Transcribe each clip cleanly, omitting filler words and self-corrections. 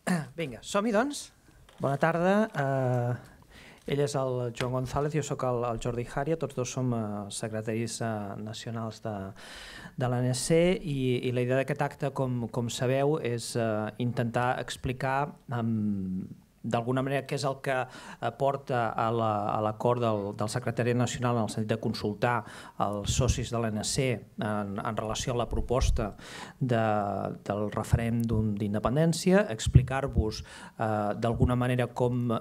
Vinga, som-hi, doncs. Bona tarda. Ell és el Joan González, jo sóc el Jordi Jària, tots dos som secretaris nacionals de l'ANC i la idea d'aquest acte, com sabeu, és intentar explicar d'alguna manera què és el que porta a l'acord del secretari nacional en el sentit de consultar els socis de l'ANC en relació a la proposta del referèndum d'independència, explicar-vos d'alguna manera com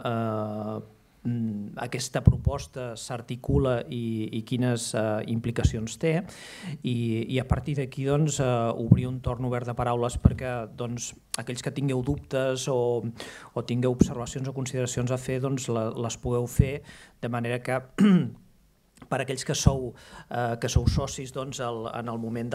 aquesta proposta s'articula i quines implicacions té i a partir d'aquí obrir un torn obert de paraules perquè aquells que tingueu dubtes o tingueu observacions o consideracions a fer les pugueu fer de manera que per aquells que sou socis en el moment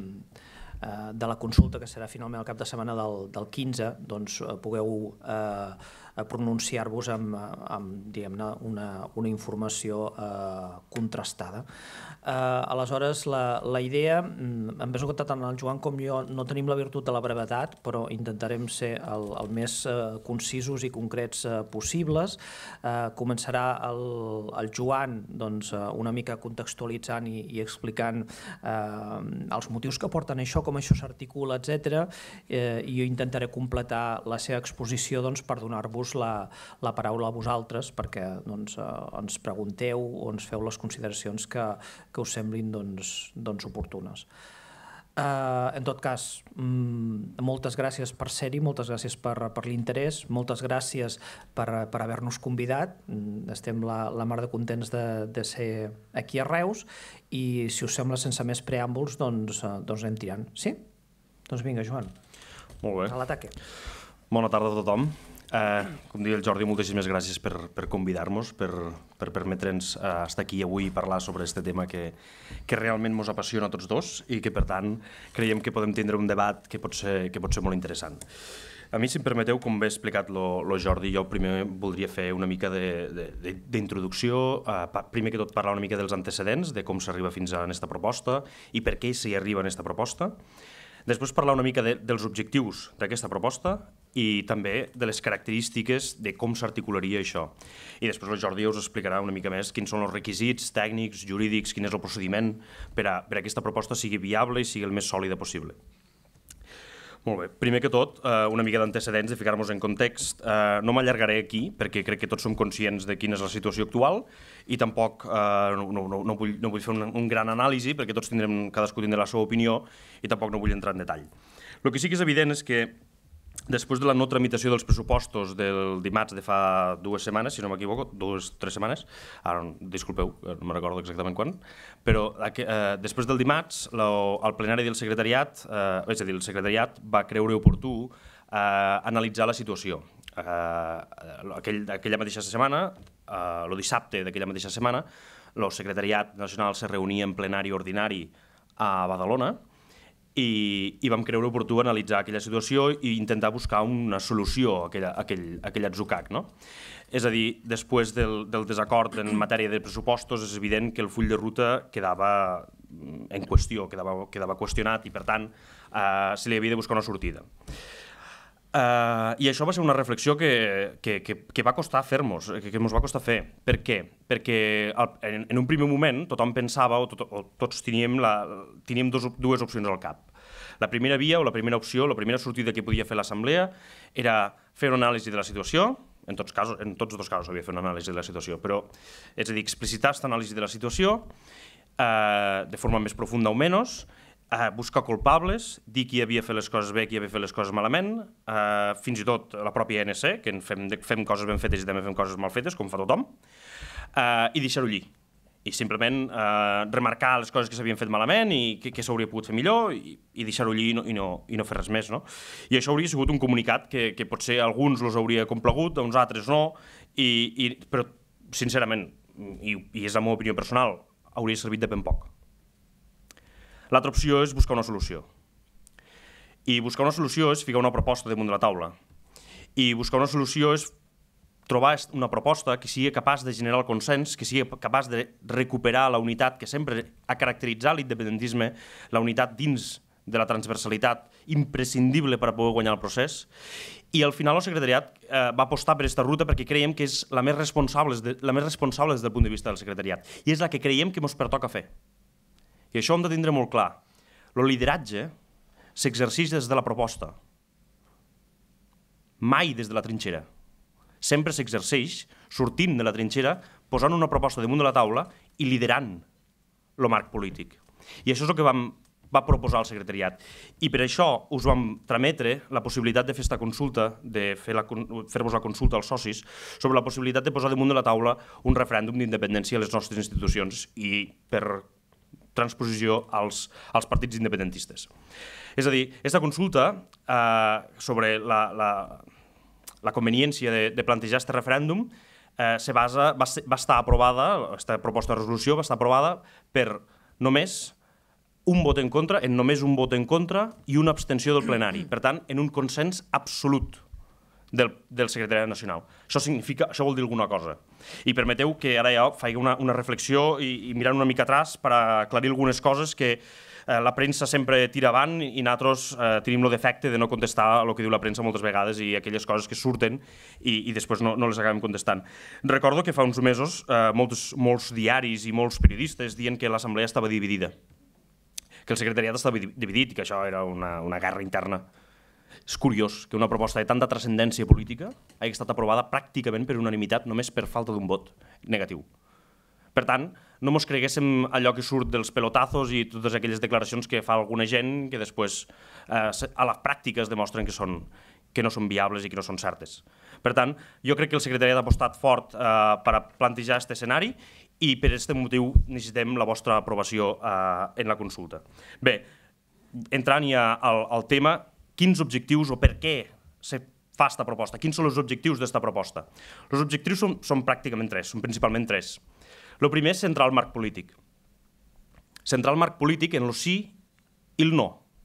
de la consulta, que serà finalment el cap de setmana del 15, pugueu pronunciar-vos amb una informació contrastada. Aleshores, la idea, en més tant el Joan com jo no tenim la virtut de la brevetat, però intentarem ser el més concisos i concrets possibles. Començarà el Joan una mica contextualitzant i explicant els motius que porten això, com això s'articula, etc. I jo intentaré completar la seva exposició per donar-vos la paraula a vosaltres perquè ens pregunteu o ens feu les consideracions que us semblin oportunes. En tot cas, moltes gràcies per ser-hi, moltes gràcies per l'interès, moltes gràcies per haver-nos convidat. Estem la mar de contents de ser aquí a Reus i, si us sembla, sense més preàmbuls, anem tirant. Sí? Doncs vinga, Joan. Molt bé. A l'ataque. Bona tarda a tothom. Com deia el Jordi, moltíssimes gràcies per convidar-nos, per permetre'ns estar aquí avui i parlar sobre aquest tema que realment ens apassiona a tots dos i que, per tant, creiem que podem tindre un debat que pot ser molt interessant. A mi, si em permeteu, com bé ha explicat el Jordi, jo primer voldria fer una mica d'introducció, primer que tot parlar una mica dels antecedents, de com s'arriba fins a aquesta proposta i per què s'hi arriba a aquesta proposta. Després parlar una mica dels objectius d'aquesta proposta i també de les característiques de com s'articularia això. I després el Jordi us explicarà una mica més quins són els requisits tècnics, jurídics, quin és el procediment per a que aquesta proposta sigui viable i sigui el més sòlida possible. Molt bé. Primer que tot, una mica d'antecedents, de ficar-nos en context. No m'allargaré aquí, perquè crec que tots som conscients de quina és la situació actual i tampoc no vull fer un gran anàlisi, perquè cadascú tindrà la seva opinió i tampoc no vull entrar en detall. El que sí que és evident és que després de la no tramitació dels pressupostos del dimarts de fa 2 setmanes, si no m'equivoco, 2 o 3 setmanes, ara disculpeu, no me'n recordo exactament quan, però després del dimarts el plenari del secretariat, és a dir, el secretariat va creure oportú analitzar la situació. Aquella mateixa setmana, el dissabte d'aquella mateixa setmana, el secretariat nacional se reunia en plenari ordinari a Badalona i vam creure oportú analitzar aquella situació i intentar buscar una solució a aquell atzucac. És a dir, després del desacord en matèria de pressupostos, és evident que el full de ruta quedava en qüestió, quedava qüestionat i, per tant, se li havia de buscar una sortida. I això va ser una reflexió que va costar fer-nos, que ens va costar fer. Per què? Perquè en un primer moment tothom pensava, o tots teníem dues opcions al cap. La primera via o la primera opció, la primera sortida que podia fer l'Assemblea era fer una anàlisi de la situació, en tots dos casos havia fet una anàlisi de la situació, però, és a dir, explicitar aquesta anàlisi de la situació de forma més profunda o menys, buscar culpables, dir qui havia fet les coses bé, qui havia fet les coses malament, fins i tot la pròpia ANC, que fem coses ben fetes i també fem coses mal fetes, com fa tothom, i deixar-ho allí. I simplement remarcar les coses que s'havien fet malament i què s'hauria pogut fer millor i deixar-ho allí i no fer res més. I això hauria sigut un comunicat que potser a alguns els hauria complagut, a uns altres no, però sincerament, i és la meva opinió personal, hauria servit de ben poc. L'altra opció és buscar una solució. I buscar una solució és ficar una proposta damunt de la taula. I buscar una solució és trobar una proposta que sigui capaç de generar el consens, que sigui capaç de recuperar la unitat que sempre ha caracteritzat l'independentisme, la unitat dins de la transversalitat imprescindible per a poder guanyar el procés, I al final el secretariat va apostar per aquesta ruta perquè creiem que és la més responsable des del punt de vista del secretariat i és la que creiem que ens pertoca fer. I això ho hem de tindre molt clar. El lideratge s'exerceix des de la proposta, mai des de la trinxera. Sempre s'exerceix sortint de la trinxera, posant una proposta damunt de la taula i liderant el marc polític. I això és el que va proposar el secretariat. I per això us vam trametre la possibilitat de fer aquesta consulta, de fer-vos la consulta als socis, sobre la possibilitat de posar damunt de la taula un referèndum d'independència a les nostres institucions i per transposició als partits independentistes. És a dir, aquesta consulta sobre la conveniència de plantejar aquest referèndum va estar aprovada, aquesta proposta de resolució va estar aprovada per només un vot en contra, en només un vot en contra i una abstenció del plenari. Per tant, en un consens absolut del secretariat nacional. Això vol dir alguna cosa. I permeteu que ara ja faig una reflexió i mirant una mica atràs per aclarir algunes coses que la premsa sempre tira avant i nosaltres tenim el defecte de no contestar el que diu la premsa moltes vegades i aquelles coses que surten i després no les acabem contestant. Recordo que fa uns mesos molts diaris i molts periodistes diuen que l'assemblea estava dividida, que el secretariat estava dividit i que això era una guerra interna. És curiós que una proposta de tanta transcendència política hagi estat aprovada pràcticament per unanimitat només per falta d'un vot negatiu. Per tant, no mos creguéssim allò que surt dels pelotazos i totes aquelles declaracions que fa alguna gent que després a la pràctica es demostren que no són viables i que no són certes. Per tant, jo crec que el secretariat ha apostat fort per a plantejar aquest escenari i per aquest motiu necessitem la vostra aprovació en la consulta. Bé, entrant ja al tema, quins objectius o per què se fa aquesta proposta? Quins són els objectius d'aquesta proposta? Els objectius són pràcticament tres, són principalment tres. El primer és centrar el marc polític. Centrar el marc polític en el sí i el no.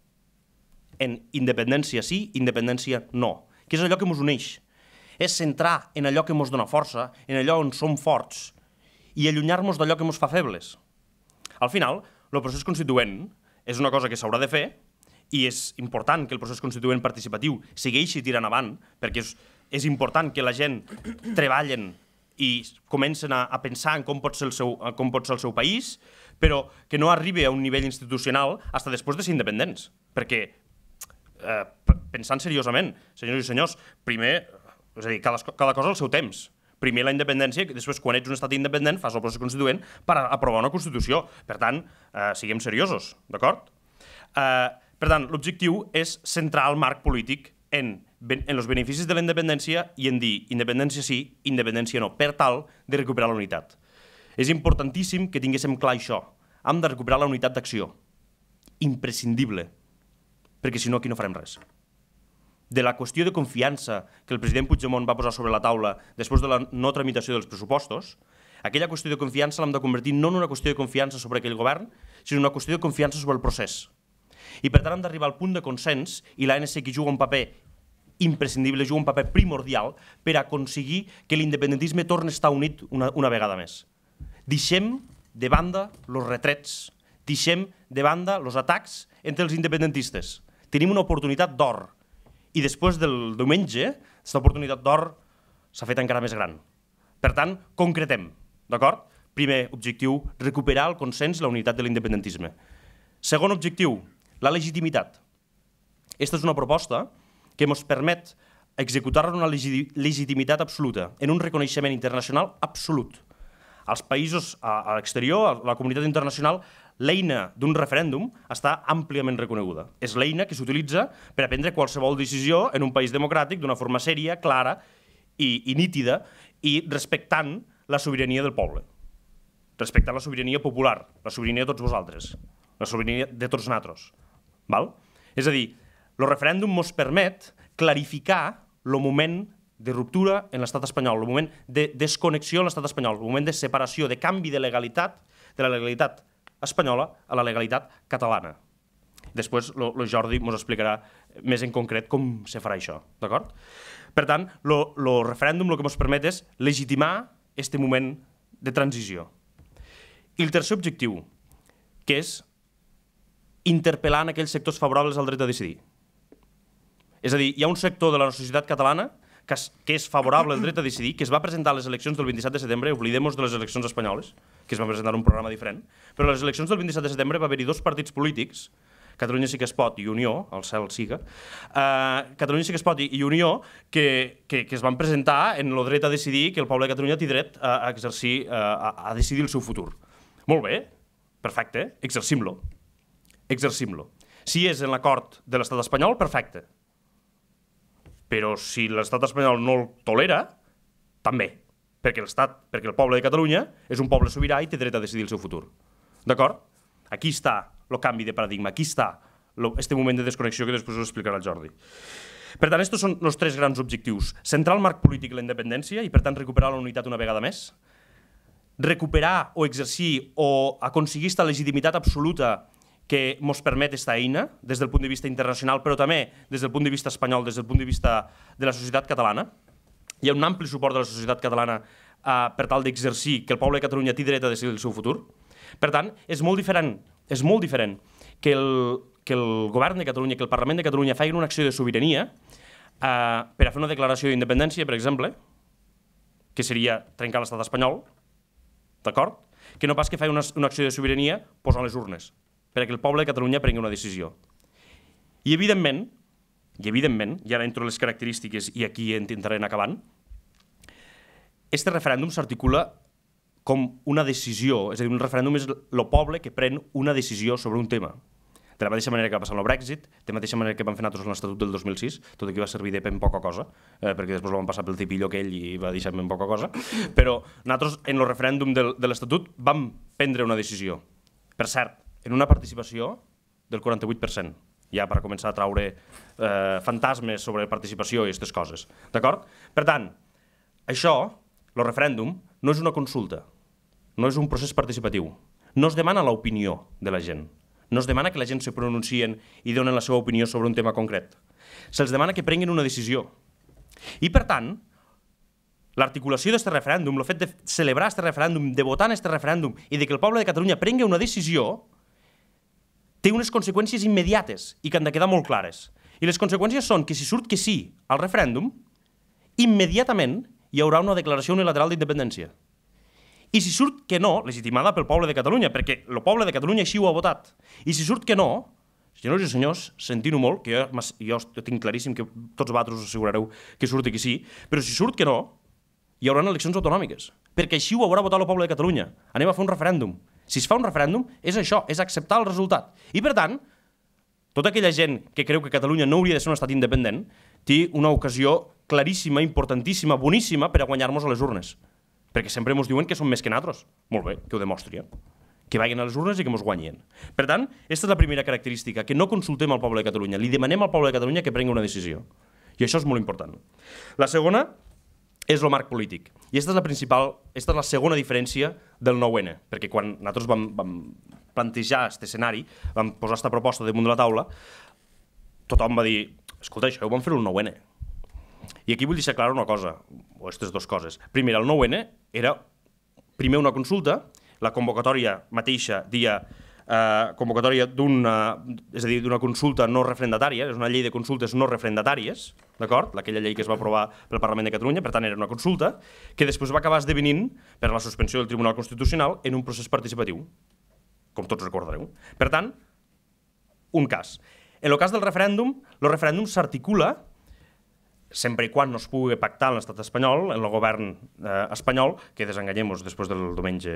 En independència sí, independència no. Que és allò que ens uneix. És centrar en allò que ens dona força, en allò on som forts, i allunyar-nos d'allò que ens fa febles. Al final, el procés constituent és una cosa que s'haurà de fer i és important que el procés constituent participatiu segueixi tirant avant, perquè és important que la gent treballen i comencen a pensar en com pot ser el seu país, però que no arribi a un nivell institucional fins després de ser independents. Perquè, pensant seriosament, senyors i senyors, primer, és a dir, cada cosa al seu temps. Primer la independència, després quan ets un estat independent fas el procés constituent per aprovar una Constitució. Per tant, siguem seriosos, d'acord? Per tant, l'objectiu és centrar el marc polític en els beneficis de la independència i en dir independència sí, independència no, per tal de recuperar la unitat. És importantíssim que tinguéssim clar això. Hem de recuperar la unitat d'acció. Imprescindible. Perquè si no, aquí no farem res. De la qüestió de confiança que el president Puigdemont va posar sobre la taula després de la no tramitació dels pressupostos, aquella qüestió de confiança l'hem de convertir no en una qüestió de confiança sobre aquell govern, sinó en una qüestió de confiança sobre el procés. I per tant hem d'arribar al punt de consens i l'ANC que juga un paper imprescindible, juga un paper primordial per aconseguir que l'independentisme torni a estar unit una vegada més. Deixem de banda els retrets, deixem de banda els atacs entre els independentistes. Tenim una oportunitat d'or i després del diumenge, aquesta oportunitat d'or s'ha fet encara més gran. Per tant, concretem, d'acord? Primer objectiu, recuperar el consens i la unitat de l'independentisme. Segon objectiu, la legitimitat. Aquesta és una proposta que ens permet executar una legitimitat absoluta, en un reconeixement internacional absolut. Als països a l'exterior, a la comunitat internacional, l'eina d'un referèndum està àmpliament reconeguda. És l'eina que s'utilitza per a prendre qualsevol decisió en un país democràtic d'una forma sèria, clara i nítida i respectant la sobirania del poble. Respectant la sobirania popular, la sobirania de tots vosaltres, la sobirania de tots nosaltres. És a dir, el referèndum ens permet clarificar el moment de ruptura en l'estat espanyol, el moment de desconnexió en l'estat espanyol, el moment de separació, de canvi de legalitat, de la legalitat espanyola a la legalitat catalana. Després el Jordi ens explicarà més en concret com se farà això, d'acord? Per tant, el referèndum el que ens permet és legitimar aquest moment de transició. I el tercer objectiu, que és interpel·lar en aquells sectors favorables al dret a decidir. És a dir, hi ha un sector de la societat catalana que és favorable al dret a decidir, que es va presentar a les eleccions del 27 de setembre, oblidem-nos de les eleccions espanyoles, que es va presentar un programa diferent, però a les eleccions del 27 de setembre va haver-hi dos partits polítics, Catalunya Sí que es pot i Unió, el cel siga, Catalunya Sí que es pot i Unió, que es van presentar en el dret a decidir, que el poble de Catalunya té dret a exercir, a decidir el seu futur. Molt bé, perfecte, exercim-lo. Exercim-lo. Si és en l'acord de l'estat espanyol, perfecte. Però si l'estat espanyol no el tolera, també. Perquè el poble de Catalunya és un poble sobirà i té dret a decidir el seu futur. D'acord? Aquí està el canvi de paradigma, aquí està este moment de desconnexió que després us explicarà el Jordi. Per tant, estos són els tres grans objectius. Centrar el marc polític i la independència i, per tant, recuperar la unitat una vegada més. Recuperar o exercir o aconseguir aquesta legitimitat absoluta que ens permet aquesta eina des del punt de vista internacional, però també des del punt de vista espanyol, des del punt de vista de la societat catalana. Hi ha un ampli suport de la societat catalana per tal d'exercir que el poble de Catalunya té dret a decidir el seu futur. Per tant, és molt diferent que el govern de Catalunya, que el Parlament de Catalunya facin una acció de sobirania per a fer una declaració d'independència, per exemple, que seria trencar l'estat espanyol, d'acord? Que no pas que faci una acció de sobirania posant les urnes, perquè el poble de Catalunya prengui una decisió. I evidentment, i ara entro a les característiques i aquí intentaré anar acabant, este referèndum s'articula com una decisió, és a dir, un referèndum és el poble que pren una decisió sobre un tema. De la mateixa manera que va passar amb el Brexit, de la mateixa manera que van fer nosaltres en l'Estatut del 2006, tot i que va servir de ben poca cosa, perquè després van passar pel tipillo aquell i va deixar ben poca cosa, però nosaltres en el referèndum de l'Estatut vam prendre una decisió. Per cert, en una participació del 48%, ja per començar a traure fantasmes sobre participació i aquestes coses. D'acord? Per tant, això, el referèndum, no és una consulta, no és un procés participatiu. No es demana l'opinió de la gent. No es demana que la gent se pronuncien i donen la seva opinió sobre un tema concret. Se'ls demana que prenguin una decisió. I, per tant, l'articulació d'aquest referèndum, el fet de celebrar aquest referèndum, de votar en aquest referèndum i de que el poble de Catalunya prengui una decisió, té unes conseqüències immediates i que han de quedar molt clares. I les conseqüències són que si surt que sí al referèndum, immediatament hi haurà una declaració unilateral d'independència. I si surt que no, legitimada pel poble de Catalunya, perquè el poble de Catalunya així ho ha votat, i si surt que no, senyors i senyors, sentint-ho molt, que jo tinc claríssim que tots vosaltres us assegurareu que surti que sí, però si surt que no, hi haurà eleccions autonòmiques, perquè així ho haurà votat el poble de Catalunya. Anem a fer un referèndum. Si es fa un referèndum, és això, és acceptar el resultat. I, per tant, tota aquella gent que creu que Catalunya no hauria de ser un estat independent té una ocasió claríssima, importantíssima, boníssima per a guanyar-nos a les urnes. Perquè sempre ens diuen que som més que nosaltres. Molt bé, que ho demostri. Que vagin a les urnes i que ens guanyin. Per tant, aquesta és la primera característica, que no consultem al poble de Catalunya, li demanem al poble de Catalunya que prengui una decisió. I això és molt important. La segona és el marc polític. I aquesta és la segona diferència del 9-N, perquè quan nosaltres vam plantejar aquest escenari, vam posar aquesta proposta damunt de la taula, tothom va dir, escolta, això ho vam fer el 9-N. I aquí vull deixar clara una cosa, o aquestes dues coses. Primer, el 9-N era primer una consulta, la convocatòria mateixa dia convocatòria d'una consulta no referendatària, és una llei de consultes no referendatàries, d'acord? Aquella llei que es va aprovar pel Parlament de Catalunya, per tant era una consulta, que després va acabar esdevenint, per la suspensió del Tribunal Constitucional, en un procés participatiu, com tots recordareu. Per tant, un cas. En el cas del referèndum, el referèndum s'articula sempre i quan no es pugui pactar en l'estat espanyol, en el govern espanyol, que desenganyem-nos després del diumenge,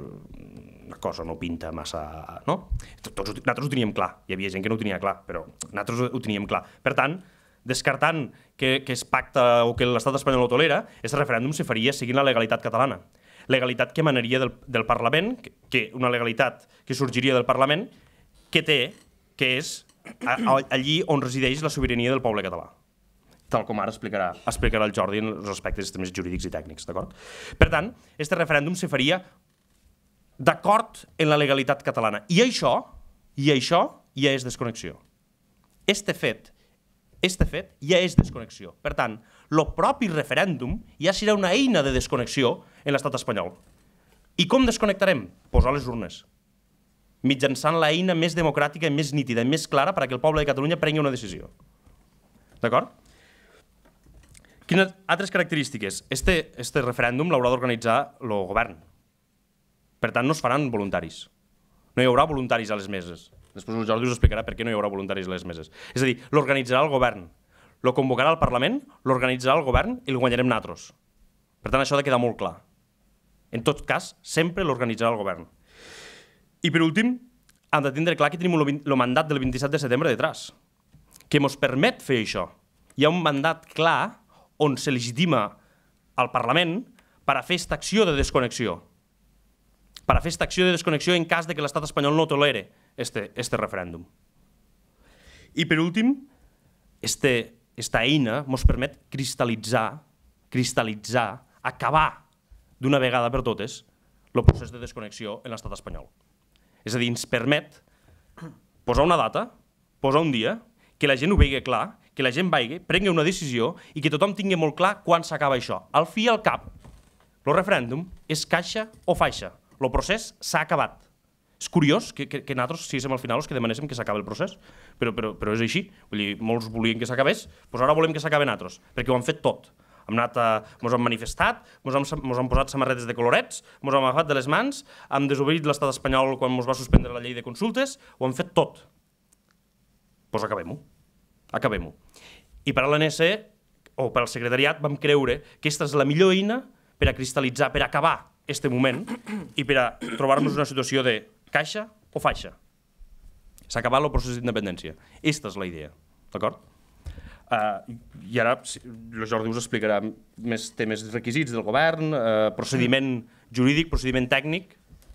la cosa no pinta massa... No? Nosaltres ho teníem clar, hi havia gent que no ho tenia clar, però nosaltres ho teníem clar. Per tant, descartant que es pacta o que l'estat espanyol ho tolera, aquest referèndum se faria seguint la legalitat catalana. Legalitat que emanaria del Parlament, una legalitat que sorgiria del Parlament, que és allí on resideix la sobirania del poble català, tal com ara explicarà el Jordi en els aspectes més jurídics i tècnics, d'acord? Per tant, aquest referèndum se faria d'acord en la legalitat catalana. I això ja és desconnexió. Este fet ja és desconnexió. Per tant, el propi referèndum ja serà una eina de desconnexió en l'estat espanyol. I com desconnectarem? Posar les urnes. Mitjançant l'eina més democràtica i més nítida i més clara perquè el poble de Catalunya prengui una decisió. D'acord? Quines altres característiques? Este referèndum l'haurà d'organitzar el govern. Per tant, no es faran voluntaris. No hi haurà voluntaris a les meses. Després el Jordi us explicarà per què no hi haurà voluntaris a les meses. És a dir, l'organitzarà el govern, lo convocarà el Parlament, l'organitzarà el govern i el guanyarem nosaltres. Per tant, això ha de quedar molt clar. En tot cas, sempre l'organitzarà el govern. I per últim, hem de tindre clar que tenim el mandat del 27 de setembre detrás, que ens permet fer això. Hi ha un mandat clar on se legitima al Parlament per a fer aquesta acció de desconnexió. Per a fer aquesta acció de desconnexió en cas de que l'estat espanyol no tolere este referèndum. I per últim, esta eina ens permet cristal·litzar, acabar d'una vegada per totes el procés de desconnexió en l'estat espanyol. És a dir, ens permet posar una data, posar un dia, que la gent ho vegi clar, que la gent vagi, prengui una decisió i que tothom tingui molt clar quan s'acaba això. Al fi i al cap, el referèndum és caixa o faixa. El procés s'ha acabat. És curiós que nosaltres siguéssim al final els que demanéssim que s'acabi el procés, però és així. Vull dir, molts volien que s'acabés, doncs ara volem que s'acabi nosaltres, perquè ho han fet tot. Ens hem manifestat, ens han posat samarretes de colorets, ens hem agafat de les mans, hem desobeït l'estat espanyol quan ens va suspendre la llei de consultes, ho han fet tot. Doncs acabem-ho. Acabem-ho. I per a l'ANC, o per al secretariat, vam creure que aquesta és la millor eina per a cristal·litzar, per a acabar este moment i per a trobar-nos una situació de caixa o faixa. S'ha acabat el procés d'independència. Aquesta és la idea. D'acord? I ara el Jordi us explicarà més temes requisits del govern, procediment jurídic, procediment tècnic.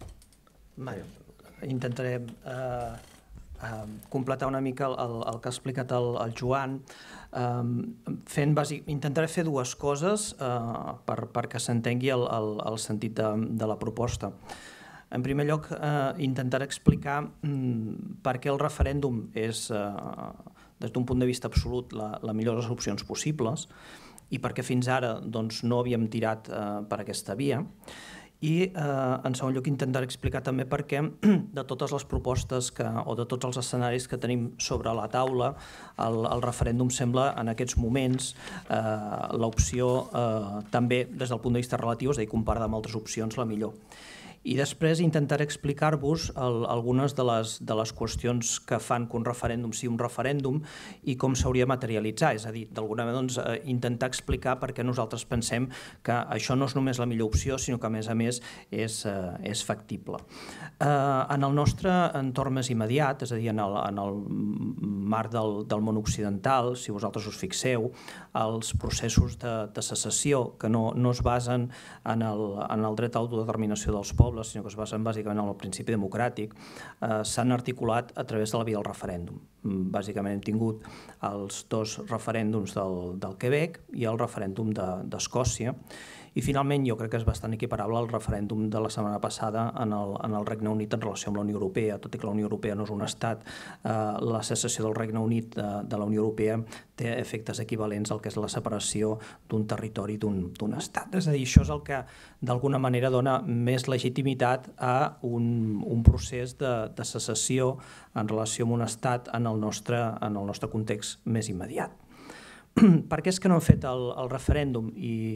Intentaré completar una mica el que ha explicat el Joan. Intentaré fer dues coses perquè s'entengui el sentit de la proposta. En primer lloc, intentaré explicar per què el referèndum és, des d'un punt de vista absolut, la millor de les opcions possibles i per què fins ara no havíem tirat per aquesta via. I, en segon lloc, intentaré explicar també per què de totes les propostes o de tots els escenaris que tenim sobre la taula, el referèndum sembla, en aquests moments, l'opció també des del punt de vista relatiu, és a dir, comparada amb altres opcions, la millor. I després intentaré explicar-vos algunes de les qüestions que fan que un referèndum sigui un referèndum i com s'hauria de materialitzar, és a dir, d'alguna manera intentar explicar per què nosaltres pensem que això no és només la millor opció, sinó que a més és factible. En el nostre entorn més immediat, és a dir, en el marc del món occidental, si vosaltres us fixeu, els processos de secessió que no es basen en el dret a l'autodeterminació dels pobles, sinó que es basen bàsicament en el principi democràtic, s'han articulat a través de la via del referèndum. Bàsicament hem tingut els dos referèndums del Quebec i el referèndum d'Escòcia, i finalment jo crec que és bastant equiparable al referèndum de la setmana passada en el Regne Unit en relació amb la Unió Europea, tot i que la Unió Europea no és un estat, la secessió del Regne Unit de la Unió Europea té efectes equivalents al que és la separació d'un territori d'un estat. És a dir, això és el que d'alguna manera dona més legitimitat a un procés de secessió en relació amb un estat en el nostre context més immediat. Per què és que no hem fet el referèndum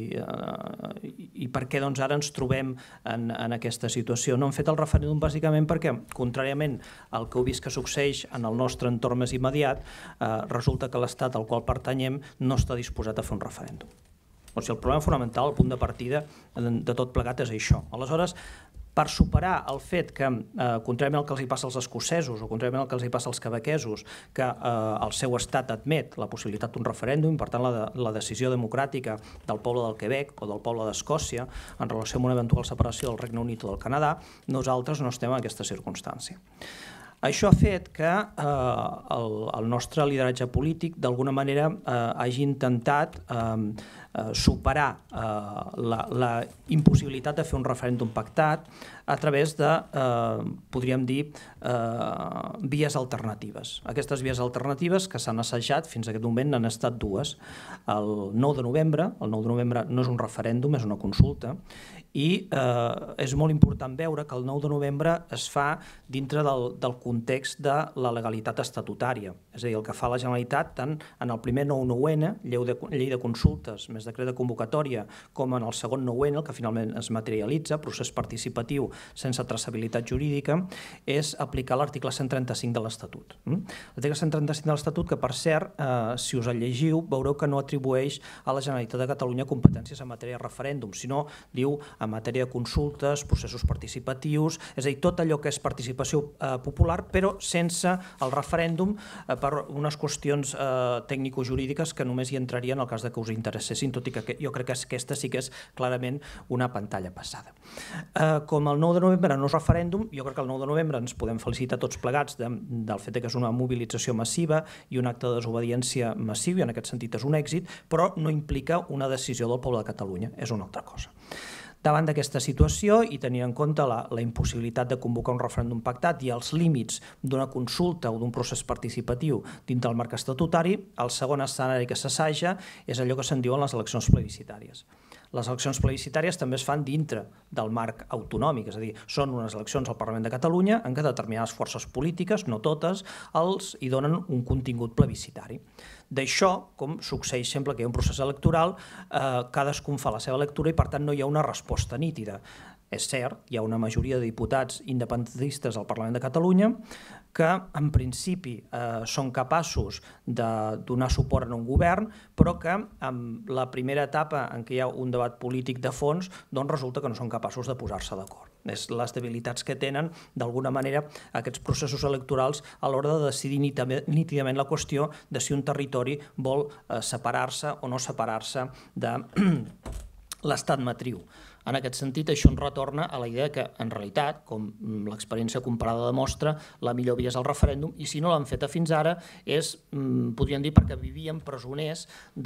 i per què ara ens trobem en aquesta situació? No hem fet el referèndum bàsicament perquè, contràriament al que heu vist que succeeix en el nostre entorn més immediat, resulta que l'estat al qual pertanyem no està disposat a fer un referèndum. O sigui, el problema fonamental, el punt de partida de tot plegat és això. Aleshores, per superar el fet que, contràriament al que els hi passa als escocesos o contràriament al que els hi passa als quebequesos, que el seu estat admet la possibilitat d'un referèndum, per tant la decisió democràtica del poble del Quebec o del poble d'Escòcia en relació amb una eventual separació del Regne Unit o del Canadà, nosaltres no estem en aquesta circumstància. Això ha fet que el nostre lideratge polític d'alguna manera hagi intentat superar la impossibilitat de fer un referèndum pactat a través de, podríem dir, vies alternatives. Aquestes vies alternatives que s'han assajat fins a aquest moment n'han estat dues. El 9 de novembre no és un referèndum, és una consulta, i és molt important veure que el 9 de novembre es fa dintre del context de la legalitat estatutària. És a dir, el que fa la Generalitat, tant en el primer 9-9N, llei de consultes més decret de convocatòria, com en el segon 9N, el que finalment es materialitza, procés participatiu sense traçabilitat jurídica, és aplicar l'article 135 de l'Estatut. L'article 135 de l'Estatut, que per cert, si us el llegiu, veureu que no atribueix a la Generalitat de Catalunya competències en matèria de referèndum, sinó diu en matèria de consultes, processos participatius, és a dir, tot allò que és participació popular, però sense el referèndum per unes qüestions tècnico-jurídiques que només hi entrarien en el cas que us interessessin, tot i que jo crec que aquesta sí que és clarament una pantalla passada. Com el 9 de novembre no és referèndum, jo crec que el 9 de novembre ens podem felicitar tots plegats del fet que és una mobilització massiva i un acte de desobediència massiu, i en aquest sentit és un èxit, però no implica una decisió del poble de Catalunya, és una altra cosa. Davant d'aquesta situació i tenint en compte la impossibilitat de convocar un referèndum pactat i els límits d'una consulta o d'un procés participatiu dintre del marc estatutari, el segon escenari que s'assaja és allò que se'n diuen les eleccions plebiscitàries. Les eleccions plebiscitàries també es fan dintre del marc autonòmic, és a dir, són unes eleccions al Parlament de Catalunya en què determinades forces polítiques, no totes, hi donen un contingut plebiscitari. D'això, com succeeix sempre que hi ha un procés electoral, cadascun fa la seva lectura i per tant no hi ha una resposta nítida. És cert, hi ha una majoria de diputats independentistes al Parlament de Catalunya que en principi són capaços de donar suport a un govern, però que en la primera etapa en què hi ha un debat polític de fons, doncs resulta que no són capaços de posar-se d'acord. És les debilitats que tenen, d'alguna manera, aquests processos electorals a l'hora de decidir nítidament la qüestió de si un territori vol separar-se o no separar-se de l'estat matriu. En aquest sentit, això ens retorna a la idea que, en realitat, com l'experiència comparada demostra, la millor via és el referèndum, i si no l'han feta fins ara és, podríem dir, perquè vivíem presoners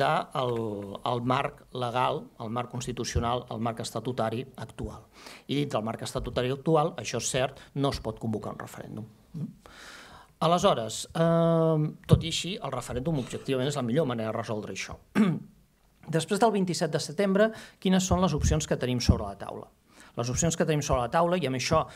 del marc legal, el marc constitucional, el marc estatutari actual. I dintre del marc estatutari actual, això és cert, no es pot convocar un referèndum. Aleshores, tot i així, el referèndum objectivament és la millor manera de resoldre això. Després del 27 de setembre, quines són les opcions que tenim sobre la taula? Les opcions que tenim sobre la taula, i amb això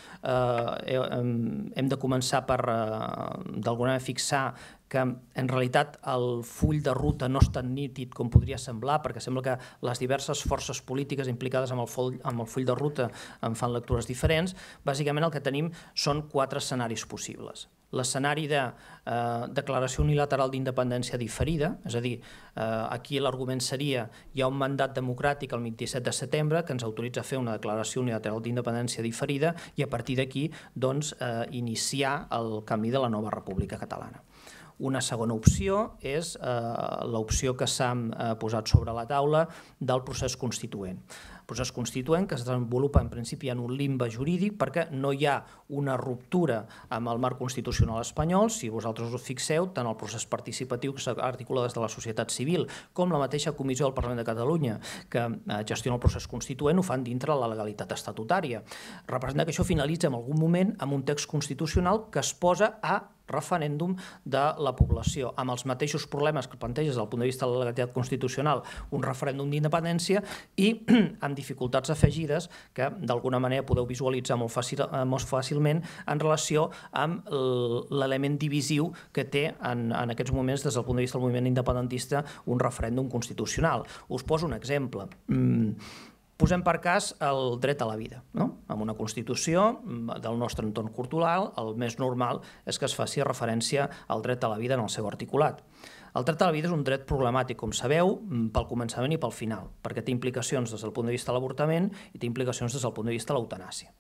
hem de començar per, d'alguna manera, fixar que en realitat el full de ruta no és tan nítid com podria semblar, perquè sembla que les diverses forces polítiques implicades amb el full de ruta en fan lectures diferents. Bàsicament el que tenim són 4 escenaris possibles. L'escenari de declaració unilateral d'independència diferida, és a dir, aquí l'argument seria hi ha un mandat democràtic el 27 de setembre que ens autoritza a fer una declaració unilateral d'independència diferida i a partir d'aquí iniciar el camí de la nova República Catalana. Una segona opció és l'opció que s'ha posat sobre la taula del procés constituent. Procés constituent que es desenvolupa en principi en un limbe jurídic perquè no hi ha una ruptura amb el marc constitucional espanyol. Si vosaltres us fixeu, tant el procés participatiu que s'articula des de la societat civil com la mateixa Comissió del Parlament de Catalunya que gestiona el procés constituent ho fan dintre la legalitat estatutària. Representa que això finalitza en algun moment amb un text constitucional que es posa a referèndum de la població, amb els mateixos problemes que planteja des del punt de vista de la legalitat constitucional un referèndum d'independència i amb dificultats afegides que d'alguna manera podeu visualitzar molt fàcilment en relació amb l'element divisiu que té en aquests moments des del punt de vista del moviment independentista un referèndum constitucional. Us poso un exemple. Posem per cas el dret a la vida. En una Constitució del nostre entorn cultural, el més normal és que es faci referència al dret a la vida en el seu articulat. El dret a la vida és un dret problemàtic, com sabeu, pel començament i pel final, perquè té implicacions des del punt de vista de l'avortament i té implicacions des del punt de vista de l'eutanàsia.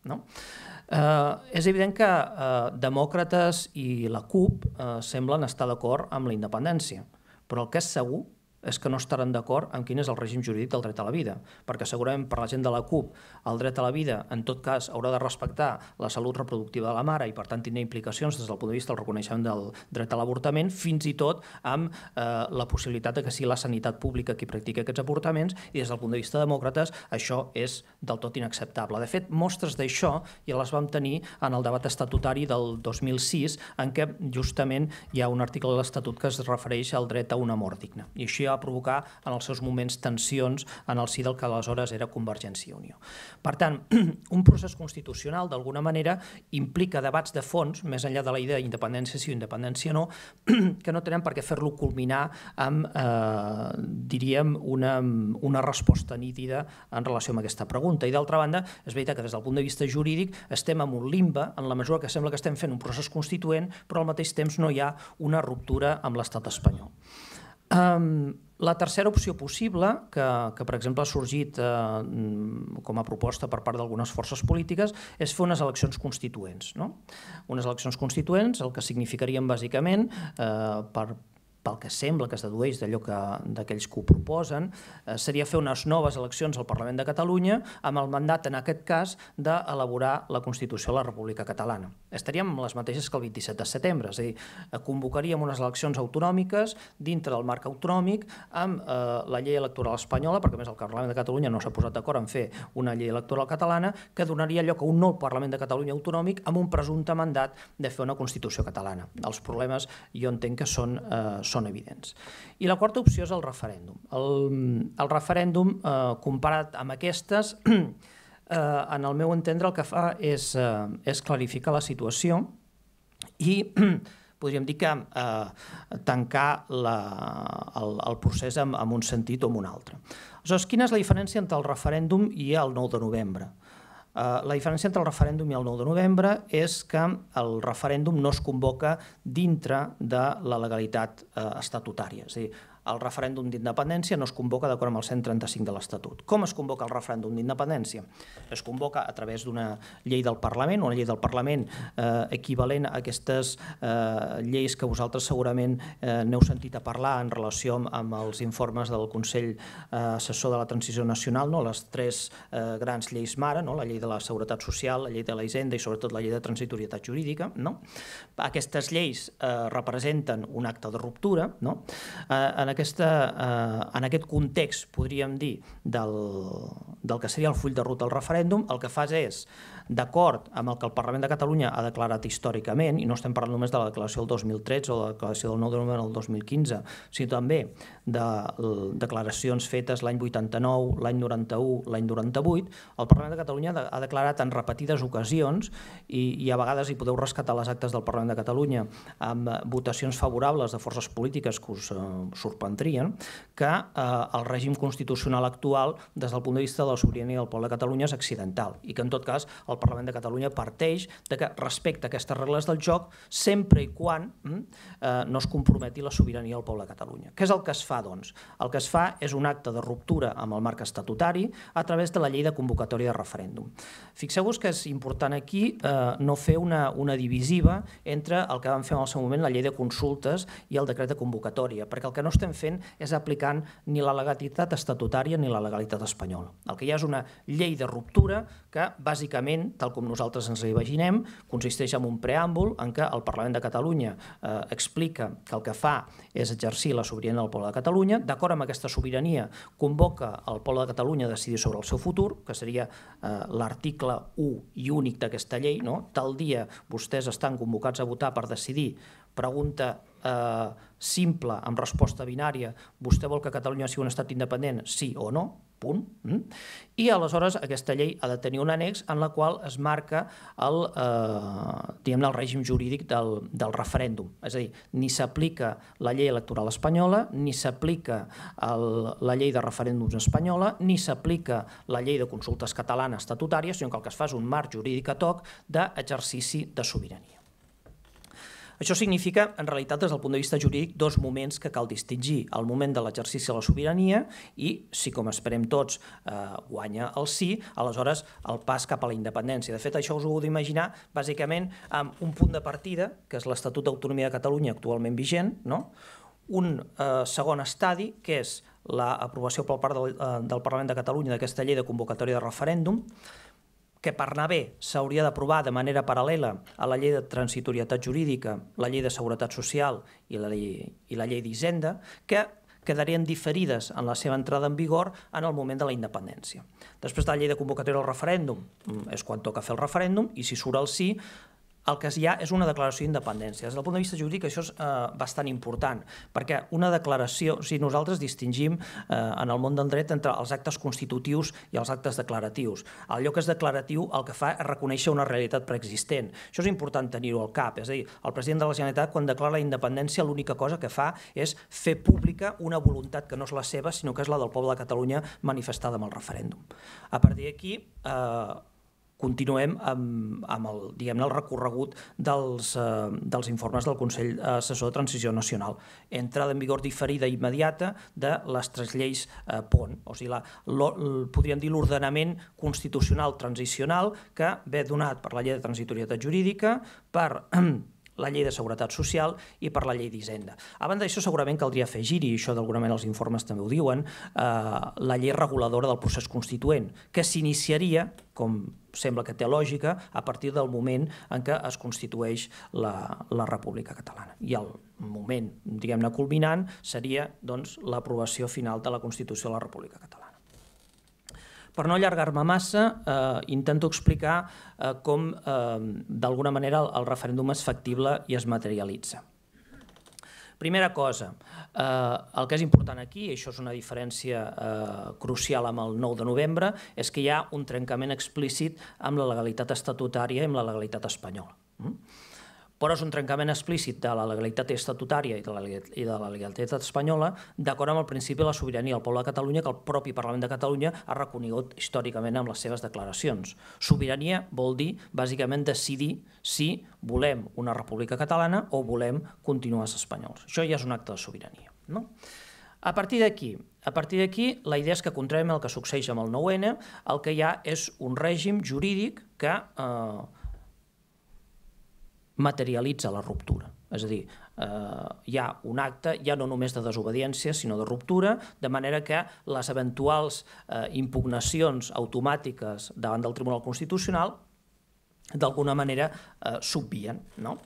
És evident que demòcrates i la CUP semblen estar d'acord amb la independència, però el que és segur és que no estaran d'acord amb quin és el règim jurídic del dret a la vida, perquè segurament per la gent de la CUP el dret a la vida en tot cas haurà de respectar la salut reproductiva de la mare i per tant tindrà implicacions des del punt de vista del reconeixement del dret a l'avortament, fins i tot amb la possibilitat que sigui la sanitat pública qui practica aquests avortaments i des del punt de vista de demòcrates això és del tot inacceptable. De fet, mostres d'això ja les vam tenir en el debat estatutari del 2006 en què justament hi ha un article de l'Estatut que es refereix al dret a una mort digna. I això va provocar en els seus moments tensions en el si del que aleshores era Convergència i Unió. Per tant, un procés constitucional, d'alguna manera, implica debats de fons, més enllà de la idea d'independència sí o independència no, que no tenen per què fer-lo culminar amb, diríem, una resposta nítida en relació amb aquesta pregunta. I d'altra banda, és veritat que des del punt de vista jurídic estem en un limbe, en la mesura que sembla que estem fent un procés constituent, però al mateix temps no hi ha una ruptura amb l'estat espanyol. La tercera opció possible, que per exemple ha sorgit com a proposta per part d'algunes forces polítiques, és fer unes eleccions constituents. Unes eleccions constituents, el que significarien bàsicament, pel que sembla que es dedueix d'aquells que ho proposen, seria fer unes noves eleccions al Parlament de Catalunya amb el mandat, en aquest cas, d'elaborar la Constitució de la República Catalana. Estaríem les mateixes que el 27 de setembre, és a dir, convocaríem unes eleccions autonòmiques dintre del marc autonòmic amb la llei electoral espanyola, perquè a més el Parlament de Catalunya no s'ha posat d'acord en fer una llei electoral catalana, que donaria lloc a un nou Parlament de Catalunya autonòmic amb un presumpte mandat de fer una Constitució catalana. Els problemes jo entenc que són evidents. I la quarta opció és el referèndum. El referèndum, comparat amb aquestes, en el meu entendre el que fa és clarificar la situació i podríem dir que tancar el procés en un sentit o en un altre. Aleshores, quina és la diferència entre el referèndum i el 9 de novembre? La diferència entre el referèndum i el 9 de novembre és que el referèndum no es convoca dintre de la legalitat estatutària. És a dir, el referèndum d'independència no es convoca d'acord amb el 135 de l'Estatut. Com es convoca el referèndum d'independència? Es convoca a través d'una llei del Parlament, una llei del Parlament equivalent a aquestes lleis que vosaltres segurament n'heu sentit a parlar en relació amb els informes del Consell Assessor de la Transició Nacional, les tres grans lleis mare, la llei de la Seguretat Social, la llei de la Hisenda i sobretot la llei de transitorietat jurídica. Aquestes lleis representen un acte de ruptura. En aquest context, podríem dir, del que seria el full de ruta al referèndum, el que fas és, d'acord amb el que el Parlament de Catalunya ha declarat històricament, i no estem parlant només de la declaració del 2013 o de la declaració del 9 de novembre del 2015, sinó també de declaracions fetes l'any 89, l'any 91, l'any 98, el Parlament de Catalunya ha declarat en repetides ocasions, i a vegades hi podeu rescatar les actes del Parlament de Catalunya amb votacions favorables de forces polítiques que us sorprendrien, que el règim constitucional actual, des del punt de vista de la sobirania del poble de Catalunya, és accidental, i que en tot cas el Parlament de Catalunya parteix de que respecta aquestes regles del joc sempre i quan no es comprometi la sobirania del poble de Catalunya. Què és el que es fa, doncs? El que es fa és un acte de ruptura amb el marc estatutari a través de la llei de convocatòria de referèndum. Fixeu-vos que és important aquí no fer una divisiva entre el que vam fer en el seu moment la llei de consultes i el decret de convocatòria, perquè el que no estem fent és aplicant ni la legalitat estatutària ni la legalitat espanyola. El que hi ha és una llei de ruptura que, bàsicament, tal com nosaltres ens l'imaginem, consisteix en un preàmbul en què el Parlament de Catalunya explica que el que fa és exercir la sobirania del poble de Catalunya. D'acord amb aquesta sobirania, convoca el poble de Catalunya a decidir sobre el seu futur, que seria l'article 1 i únic d'aquesta llei. Tal dia vostès estan convocats a votar per decidir, pregunta simple, amb resposta binària, vostè vol que Catalunya sigui un estat independent, sí o no? Punt. I aleshores aquesta llei ha de tenir un annex en la qual es marca el règim jurídic del referèndum. És a dir, ni s'aplica la llei electoral espanyola, ni s'aplica la llei de referèndums espanyola, ni s'aplica la llei de consultes catalana estatutària, sinó que el que es fa és un marc jurídic ad hoc d'exercici de sobirania. Això significa, en realitat, des del punt de vista jurídic, dos moments que cal distingir. El moment de l'exercici de la sobirania i, si com esperem tots guanya el sí, aleshores el pas cap a la independència. De fet, això us ho heu d'imaginar bàsicament amb un punt de partida, que és l'Estatut d'Autonomia de Catalunya actualment vigent, un segon estadi, que és l'aprovació per part del Parlament de Catalunya d'aquesta llei de convocatòria de referèndum, que per anar bé s'hauria d'aprovar de manera paral·lela a la llei de transitorietat jurídica, la llei de seguretat social i la llei d'Hisenda, que quedarien diferides en la seva entrada en vigor en el moment de la independència. Després de la llei de convocatòria del referèndum és quan toca fer el referèndum i si surt el sí, el que hi ha és una declaració d'independència. Des del punt de vista jurídic això és bastant important, perquè una declaració, o sigui, nosaltres distingim en el món del dret entre els actes constitutius i els actes declaratius. Allò que és declaratiu el que fa és reconèixer una realitat preexistent. Això és important tenir-ho al cap, és a dir, el president de la Generalitat quan declara la independència l'única cosa que fa és fer pública una voluntat que no és la seva, sinó que és la del poble de Catalunya manifestada amb el referèndum. A partir d'aquí, continuem amb el recorregut dels informes del Consell Assessor de Transició Nacional. Entrada en vigor diferida i immediata de les 3 lleis PON, o sigui, podríem dir l'ordenament constitucional transicional que ve donat per la llei de transitorietat jurídica, per la llei de seguretat social i per la llei d'Hisenda. A banda d'això, segurament caldria afegir, i això d'alguna manera els informes també ho diuen, la llei reguladora del procés constituent, que s'iniciaria, com sembla que té lògica, a partir del moment en què es constitueix la República Catalana. I el moment, diguem-ne, culminant seria l'aprovació final de la Constitució de la República Catalana. Per no allargar-me massa, intento explicar com, d'alguna manera, el referèndum és factible i es materialitza. Primera cosa, el que és important aquí, i això és una diferència crucial amb el 9 de novembre, és que hi ha un trencament explícit amb la legalitat estatutària i amb la legalitat espanyola. Però és un trencament explícit de la legalitat estatutària i de la legalitat espanyola d'acord amb el principi de la sobirania del poble de Catalunya que el propi Parlament de Catalunya ha reconegut històricament amb les seves declaracions. Sobirania vol dir, bàsicament, decidir si volem una república catalana o volem continuar els espanyols. Això ja és un acte de sobirania. A partir d'aquí, la idea és que, contràriament al que succeeix amb el 9N, el que hi ha és un règim jurídic que materialitza la ruptura. És a dir, hi ha un acte ja no només de desobediència, sinó de ruptura, de manera que les eventuals impugnacions automàtiques davant del Tribunal Constitucional d'alguna manera s'obvien.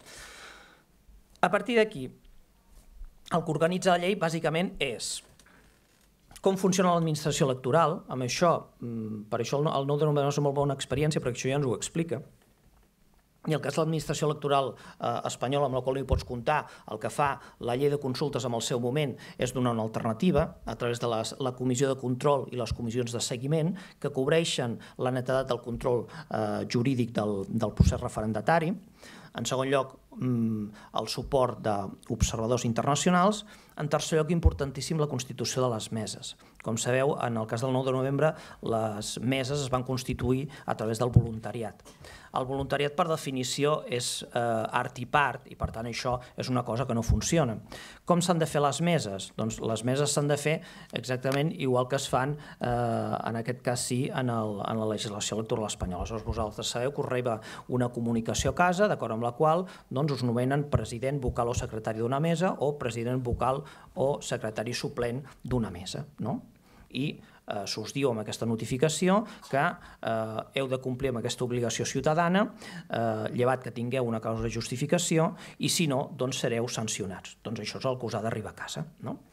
A partir d'aquí, el que organitza la llei bàsicament és com funciona l'administració electoral. Amb això, per això el 9 de novembre no és una molt bona experiència, perquè això ja ens ho explica. I el que és l'administració electoral espanyola, amb la qual no hi pots comptar, el que fa la llei de consultes en el seu moment és donar una alternativa a través de la comissió de control i les comissions de seguiment que cobreixen la netedat del control jurídic del procés referendatari. En segon lloc, el suport d'observadors internacionals. En tercer lloc, importantíssim, la constitució de les meses. Com sabeu, en el cas del 9 de novembre, les meses es van constituir a través del voluntariat. El voluntariat, per definició, és art i part, i per tant això és una cosa que no funciona. Com s'han de fer les meses? Doncs les meses s'han de fer exactament igual que es fan, en aquest cas sí, en la legislació electoral espanyola. Aleshores, vosaltres sabeu que us arriba una comunicació a casa, d'acord amb la qual us nomenen president, vocal o secretari d'una mesa o president, vocal o secretari suplent d'una mesa. I s'us diu amb aquesta notificació que heu de complir amb aquesta obligació ciutadana, llevat que tingueu una causa de justificació, i si no, doncs sereu sancionats. Doncs això és el que us ha d'arribar a casa.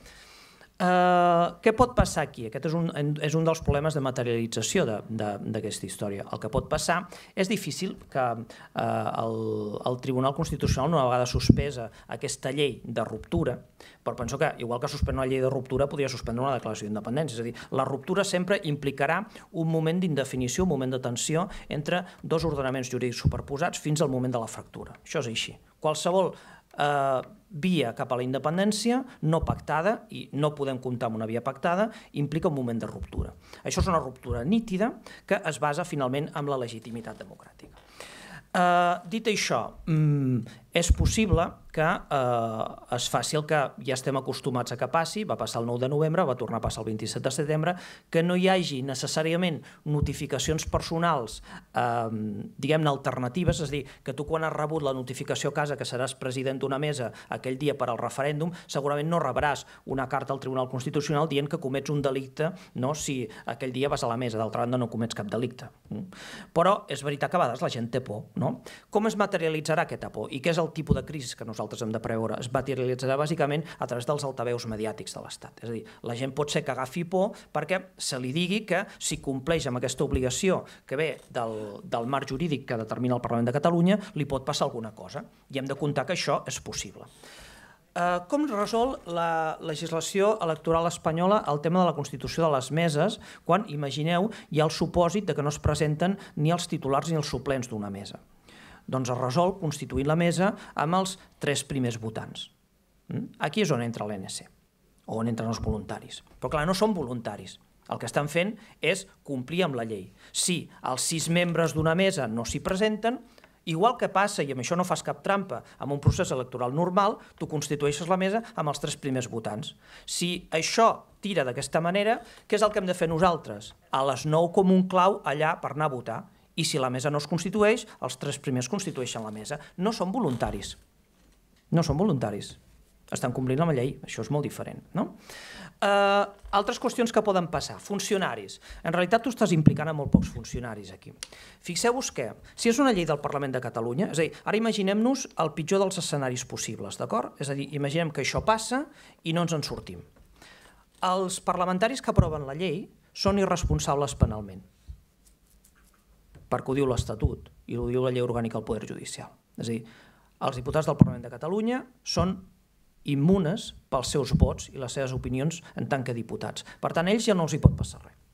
Què pot passar aquí? Aquest és un dels problemes de materialització d'aquesta història. El que pot passar és difícil que el Tribunal Constitucional, una vegada suspesa aquesta llei de ruptura, però penso que, igual que suspèn una llei de ruptura, podria suspendre una declaració d'independència. És a dir, la ruptura sempre implicarà un moment d'indefinició, un moment de tensió entre dos ordenaments jurídics superposats fins al moment de la fractura. Això és així. Qualsevol via cap a la independència no pactada, i no podem comptar amb una via pactada, implica un moment de ruptura. Això és una ruptura nítida que es basa finalment en la legitimitat democràtica. Dit això, és possible que es faci el que ja estem acostumats a que passi, va passar el 9 de novembre, va tornar a passar el 27 de setembre, que no hi hagi necessàriament notificacions personals, diguem-ne, alternatives, és a dir, que tu quan has rebut la notificació a casa que seràs president d'una mesa aquell dia per al referèndum, segurament no rebràs una carta al Tribunal Constitucional dient que comets un delicte si aquell dia vas a la mesa, d'altra banda no comets cap delicte. Però és veritat que a vegades la gent té por. Com es materialitzarà aquesta por? I què és el tipus de crisi que nosaltres hem de preveure. Es materialitzarà bàsicament a través dels altaveus mediàtics de l'Estat. És a dir, la gent pot ser que agafi por perquè se li digui que si compleix amb aquesta obligació que ve del marc jurídic que determina el Parlament de Catalunya, li pot passar alguna cosa. I hem de comptar que això és possible. Com resol la legislació electoral espanyola el tema de la constitució de les meses quan, imagineu, hi ha el supòsit que no es presenten ni els titulars ni els suplents d'una mesa? Doncs es resol constituint la mesa amb els 3 primers votants. Aquí és on entra l'ENC, o on entren els voluntaris. Però clar, no són voluntaris. El que estan fent és complir amb la llei. Si els 6 membres d'una mesa no s'hi presenten, igual que passa, i amb això no fas cap trampa, amb un procés electoral normal, tu constitueixes la mesa amb els 3 primers votants. Si això tira d'aquesta manera, què és el que hem de fer nosaltres? A les 9 com un clau allà per anar a votar. I si la mesa no es constitueix, els 3 primers constitueixen la mesa. No són voluntaris. No són voluntaris. Estan complint amb la llei, això és molt diferent, no? Altres qüestions que poden passar. Funcionaris. En realitat tu estàs implicant a molt pocs funcionaris aquí. Fixeu-vos que, si és una llei del Parlament de Catalunya, és a dir, ara imaginem-nos el pitjor dels escenaris possibles, d'acord? És a dir, imaginem que això passa i no ens en sortim. Els parlamentaris que aproven la llei són irresponsables penalment, perquè ho diu l'Estatut i ho diu la llei orgànica del Poder Judicial. És a dir, els diputats del Parlament de Catalunya són immunes pels seus vots i les seves opinions en tant que diputats. Per tant, a ells ja no els hi pot passar res.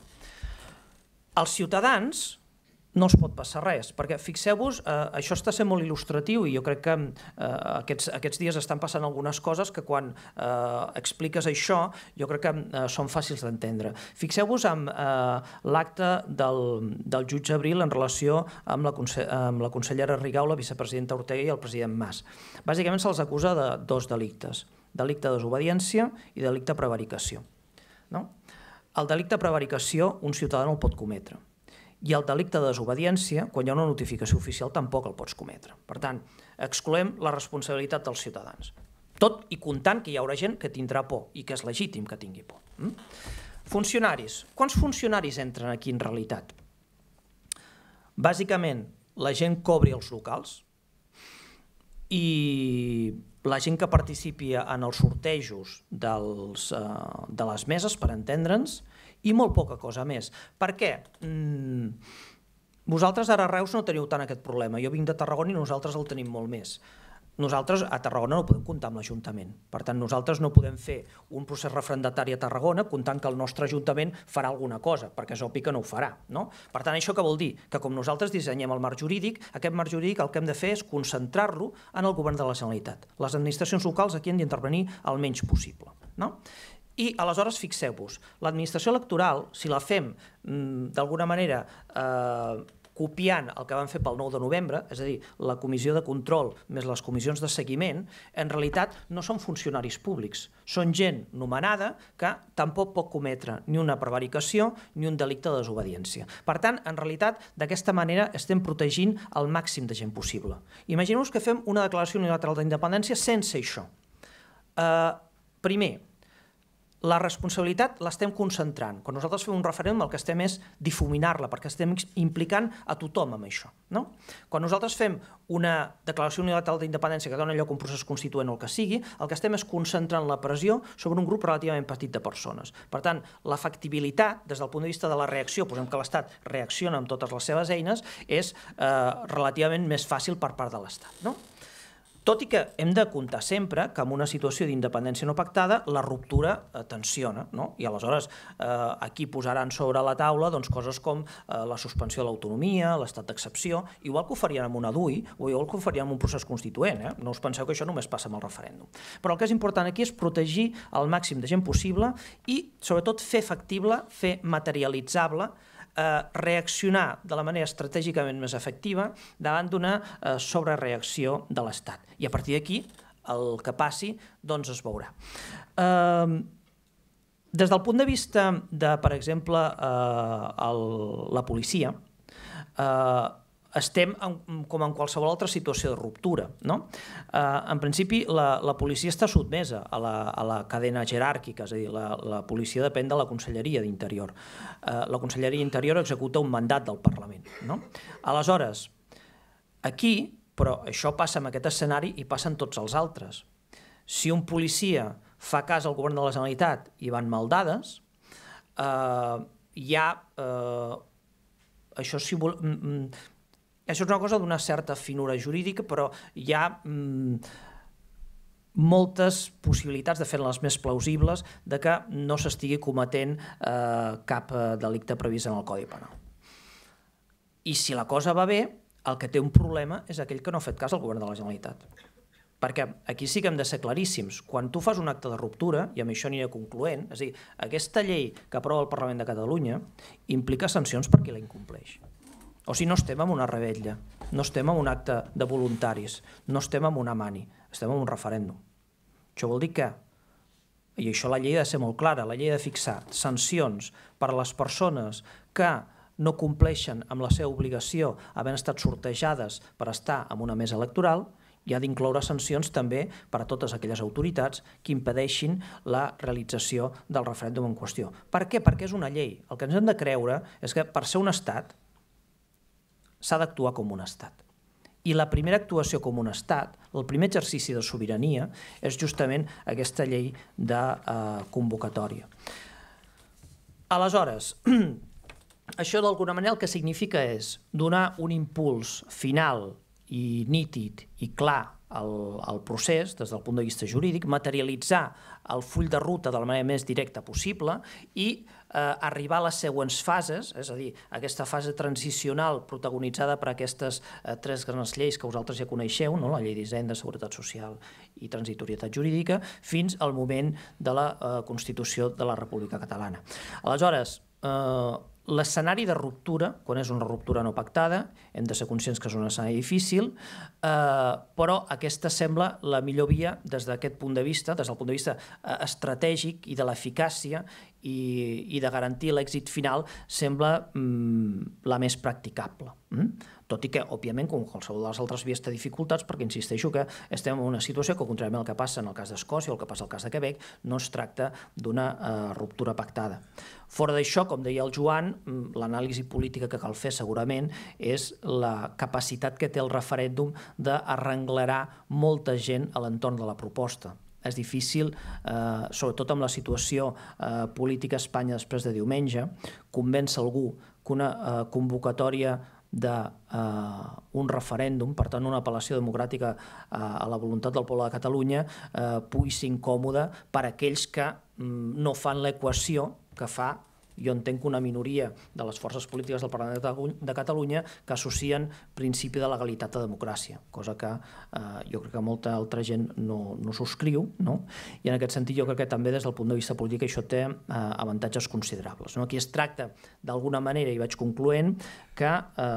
Als ciutadans no els pot passar res, perquè fixeu-vos, això està sent molt il·lustratiu i jo crec que aquests dies estan passant algunes coses que quan expliques això jo crec que són fàcils d'entendre. Fixeu-vos amb l'acte del jutge Abril en relació amb la consellera Rigau, la vicepresidenta Ortega i el president Mas. Bàsicament se'ls acusa de 2 delictes, delicte de desobediència i delicte de prevaricació. El delicte de prevaricació un ciutadà no el pot cometre. I el delicte de desobediència, quan hi ha una notificació oficial, tampoc el pots cometre. Per tant, excloem la responsabilitat dels ciutadans. Tot i comptant que hi haurà gent que tindrà por i que és legítim que tingui por. Funcionaris. Quants funcionaris entren aquí en realitat? Bàsicament, la gent que obri els locals i la gent que participi en els sortejos de les meses, per entendre'ns, i molt poca cosa més. Per què? Vosaltres ara a Reus no teniu tant aquest problema. Jo vinc de Tarragona i nosaltres el tenim molt més. Nosaltres a Tarragona no podem comptar amb l'Ajuntament. Per tant, nosaltres no podem fer un procés referendatari a Tarragona comptant que el nostre Ajuntament farà alguna cosa, perquè és obvi que no ho farà. Per tant, això què vol dir? Que com nosaltres dissenyem el marc jurídic, aquest marc jurídic el que hem de fer és concentrar-lo en el govern de la Generalitat. Les administracions locals aquí han d'intervenir el menys possible. I aleshores fixeu-vos, l'administració electoral, si la fem d'alguna manera copiant el que van fer pel 9 de novembre, és a dir, la comissió de control més les comissions de seguiment, en realitat no són funcionaris públics, són gent nomenada que tampoc pot cometre ni una prevaricació ni un delicte de desobediència. Per tant, en realitat, d'aquesta manera estem protegint el màxim de gent possible. Imagineu-vos que fem una declaració unilateral d'independència sense això. Primer, la responsabilitat l'estem concentrant. Quan nosaltres fem un referèndum el que estem és difuminar-la, perquè estem implicant a tothom amb això. Quan nosaltres fem una declaració unilateral d'independència que dona lloc a un procés constituent o el que sigui, el que estem és concentrant la pressió sobre un grup relativament petit de persones. Per tant, l'efectibilitat, des del punt de vista de la reacció, posem que l'Estat reacciona amb totes les seves eines, és relativament més fàcil per part de l'Estat. Tot i que hem de comptar sempre que en una situació d'independència no pactada la ruptura tensiona, i aleshores aquí posaran sobre la taula coses com la suspensió de l'autonomia, l'estat d'excepció, igual que ho farien amb una DUI o igual que ho farien amb un procés constituent. No us penseu que això només passa amb el referèndum. Però el que és important aquí és protegir el màxim de gent possible i, sobretot, fer factible, fer materialitzable, reaccionar de la manera estratègicament més efectiva davant d'una sobrereacció de l'Estat. I a partir d'aquí, el que passi, doncs es veurà. Des del punt de vista de, per exemple, la policia, estem com en qualsevol altra situació de ruptura. En principi, la policia està sotmesa a la cadena jeràrquica, és a dir, la policia depèn de la Conselleria d'Interior. La Conselleria d'Interior executa un mandat del Parlament. Aleshores, aquí Però això passa en aquest escenari i passa en tots els altres. Si un policia fa cas al govern de la Generalitat i van mal dades, hi ha... Això és una cosa d'una certa finura jurídica, però hi ha moltes possibilitats de fer-les més plausibles de que no s'estigui cometent cap delicte previst en el Codi Penal. I si la cosa va bé, el que té un problema és aquell que no ha fet cas al govern de la Generalitat. Perquè aquí sí que hem de ser claríssims. Quan tu fas un acte de ruptura, i amb això aniré concloent, és a dir, aquesta llei que aprova el Parlament de Catalunya implica sancions per qui la incompleix. O sigui, no estem en una rebetlla, no estem en un acte de voluntaris, no estem en una mani, estem en un referèndum. Això vol dir que, i això la llei ha de ser molt clara, la llei ha de fixar sancions per a les persones que no compleixen amb la seva obligació havent estat sortejades per estar en una mesa electoral, i ha d'incloure sancions també per a totes aquelles autoritats que impedeixin la realització del referèndum en qüestió. Per què? Perquè és una llei. El que ens hem de creure és que per ser un estat s'ha d'actuar com un estat. I la primera actuació com un estat, el primer exercici de sobirania, és justament aquesta llei de convocatòria. Aleshores, això d'alguna manera el que significa és donar un impuls final i nítid i clar al procés des del punt de vista jurídic, materialitzar el full de ruta de la manera més directa possible i arribar a les següents fases, és a dir, aquesta fase transicional protagonitzada per aquestes tres grans lleis que vosaltres ja coneixeu, la llei d'Hisenda, Seguretat Social i Transitorietat Jurídica, fins al moment de la Constitució de la República Catalana. Aleshores, l'escenari de ruptura, quan és una ruptura no pactada, hem de ser conscients que és un escenari difícil, però aquesta sembla la millor via des d'aquest punt de vista, des del punt de vista estratègic i de l'eficàcia i de garantir l'èxit final, sembla la més practicable. Tot i que, òbviament, com qualsevol de les altres vies té dificultats, perquè insisteixo que estem en una situació que, contràriament al que passa en el cas d'Escòcia o el que passa al cas de Quebec, no es tracta d'una ruptura pactada. Fora d'això, com deia el Joan, l'anàlisi política que cal fer segurament és la capacitat que té el referèndum d'arrenglerar molta gent a l'entorn de la proposta. És difícil, sobretot amb la situació política a Espanya després de diumenge, convèncer algú que una convocatòria d'un referèndum, per tant una apel·lació democràtica a la voluntat del poble de Catalunya, pugui ser incòmoda per a aquells que no fan l'equació que fa, jo entenc que una minoria de les forces polítiques del Parlament de Catalunya que associen principi de legalitat a democràcia, cosa que jo crec que molta altra gent no subscriu, i en aquest sentit jo crec que també des del punt de vista polític això té avantatges considerables. Aquí es tracta d'alguna manera, i vaig concloent, que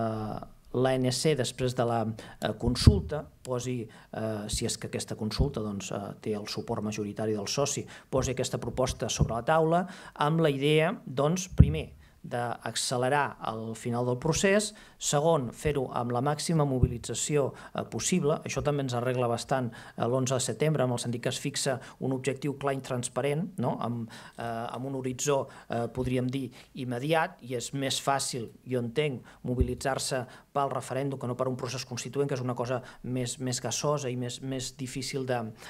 l'ANC, després de la consulta, si és que aquesta consulta té el suport majoritari del soci, posi aquesta proposta sobre la taula amb la idea, primer, d'accelerar el final del procés, segon, fer-ho amb la màxima mobilització possible. Això també ens arregla bastant l'11 de setembre, en el sentit que es fixa un objectiu clar i transparent, amb un horitzó, podríem dir, immediat, i és més fàcil, jo entenc, mobilitzar-se pel referèndum que no per un procés constituent, que és una cosa més gassosa i més difícil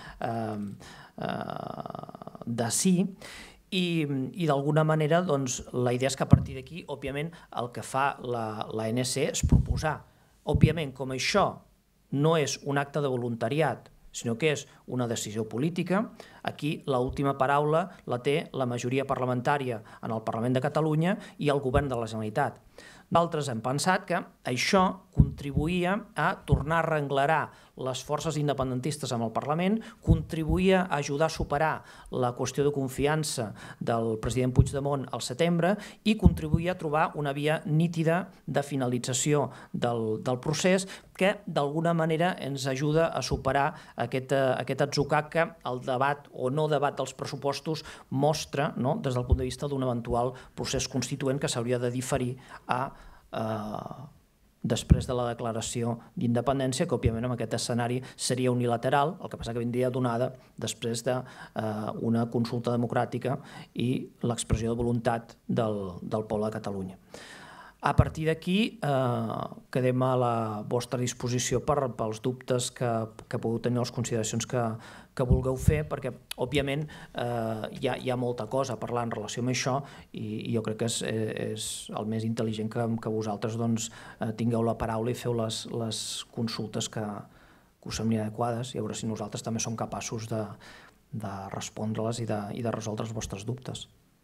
de sí. I d'alguna manera la idea és que a partir d'aquí, òbviament, el que fa l'ANC és proposar. Òbviament, com això no és un acte de voluntariat, sinó que és una decisió política, aquí l'última paraula la té la majoria parlamentària en el Parlament de Catalunya i el govern de la Generalitat. Nosaltres hem pensat que això contribuïa a tornar a arrenglerar les forces independentistes amb el Parlament, contribuïa a ajudar a superar la qüestió de confiança del president Puigdemont al setembre i contribuïa a trobar una via nítida de finalització del procés que d'alguna manera ens ajuda a superar aquest atzucac que el debat o no debat dels pressupostos mostra des del punt de vista d'un eventual procés constituent que s'hauria de diferir després de la declaració d'independència, que òbviament en aquest escenari seria unilateral, el que passa que vindria donada després d'una consulta democràtica i l'expressió de voluntat del poble de Catalunya. A partir d'aquí quedem a la vostra disposició pels dubtes que podeu tenir, les consideracions que vulgueu fer, perquè òbviament hi ha molta cosa a parlar en relació amb això i jo crec que és el més intel·ligent que vosaltres tingueu la paraula i feu les consultes que us semblin adequades i a veure si nosaltres també som capaços de respondre-les i de resoldre els vostres dubtes.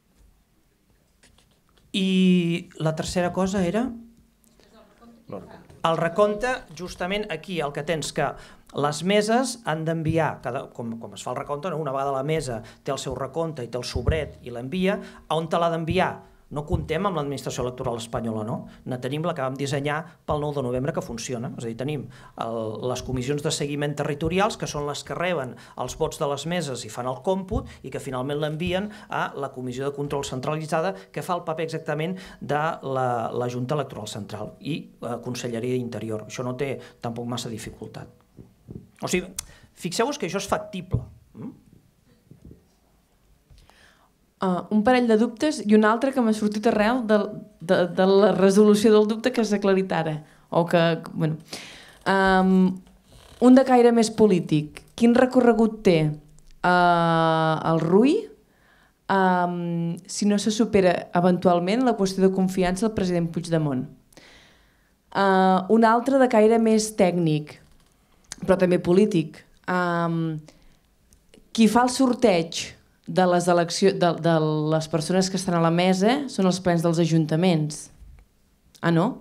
I la tercera cosa era el recompte. Justament aquí el que tens que les meses han d'enviar, com es fa el recompte, una vegada la mesa té el seu recompte i té el sobret i l'envia, on te l'ha d'enviar? No comptem amb l'administració electoral espanyola, no? Ne tenim la que vam dissenyar pel 9 de novembre que funciona. És a dir, tenim les comissions de seguiment territorials, que són les que reben els vots de les meses i fan el còmput i que finalment l'envien a la comissió de control centralitzada, que fa el paper exactament de la Junta Electoral Central i Conselleria d'Interior. Això no té tampoc massa dificultat. O sigui, fixeu-vos que això és factible. Un parell de dubtes i un altre que m'ha sortit arrel de la resolució del dubte que s'ha aclarit ara. Un de caire més polític. Quin recorregut té el RUI si no se supera eventualment la qüestió de confiança del president Puigdemont? Un altre de caire més tècnic, però també polític. Qui fa el sorteig de les eleccions de les persones que estan a la mesa són els plens dels ajuntaments. No?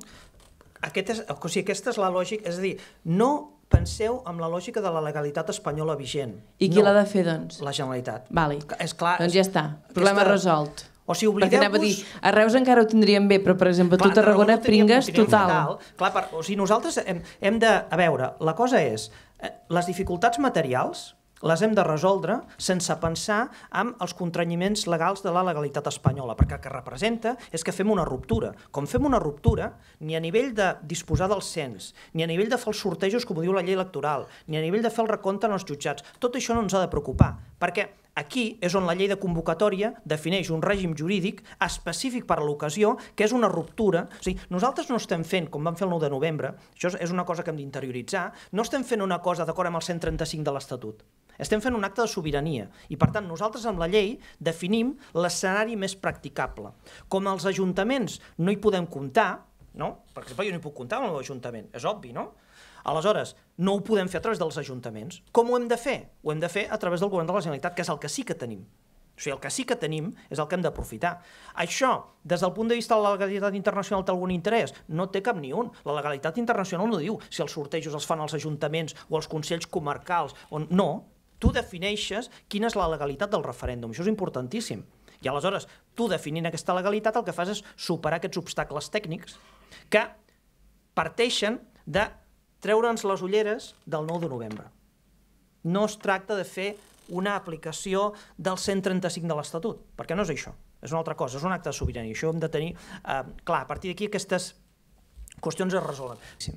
Aquesta és la lògica, és a dir, no penseu amb la lògica de la legalitat espanyola vigent. I qui l'ha de fer, doncs? La Generalitat. És clar. Doncs ja està, problema resolt. Perquè anava a dir, a Reus encara ho tindríem bé, però per exemple tu a Tarragona pringues total. Nosaltres hem de... A veure, la cosa és, les dificultats materials les hem de resoldre sense pensar en els contranyiments legals de la legalitat espanyola, perquè el que representa és que fem una ruptura. Com fem una ruptura, ni a nivell de disposar del cens, ni a nivell de fer els sortejos, com diu la llei electoral, ni a nivell de fer el recompte en els jutjats, tot això no ens ha de preocupar, perquè aquí és on la llei de convocatòria defineix un règim jurídic específic per a l'ocasió, que és una ruptura. O sigui, nosaltres no estem fent, com vam fer el 9 de novembre, això és una cosa que hem d'interioritzar, no estem fent una cosa d'acord amb el 135 de l'Estatut. Estem fent un acte de sobirania i, per tant, nosaltres amb la llei definim l'escenari més practicable. Com els ajuntaments no hi podem comptar, no? Per exemple, jo no hi puc comptar amb l'Ajuntament, és obvi, no? Aleshores, no ho podem fer a través dels ajuntaments. Com ho hem de fer? Ho hem de fer a través del govern de la Generalitat, que és el que sí que tenim. O sigui, el que sí que tenim és el que hem d'aprofitar. Això, des del punt de vista de la legalitat internacional té algun interès? No té cap ni un. La legalitat internacional no diu si els sortejos els fan els ajuntaments o els consells comarcals. No, tu defineixes quina és la legalitat del referèndum. Això és importantíssim. I aleshores, tu definint aquesta legalitat el que fas és superar aquests obstacles tècnics que parteixen de treure'ns les ulleres del 9 de novembre. No es tracta de fer una aplicació del 135 de l'Estatut, perquè no és això, és una altra cosa, és un acte de sobirania. Això ho hem de tenir clar. A partir d'aquí aquestes qüestions es resolen. Sí.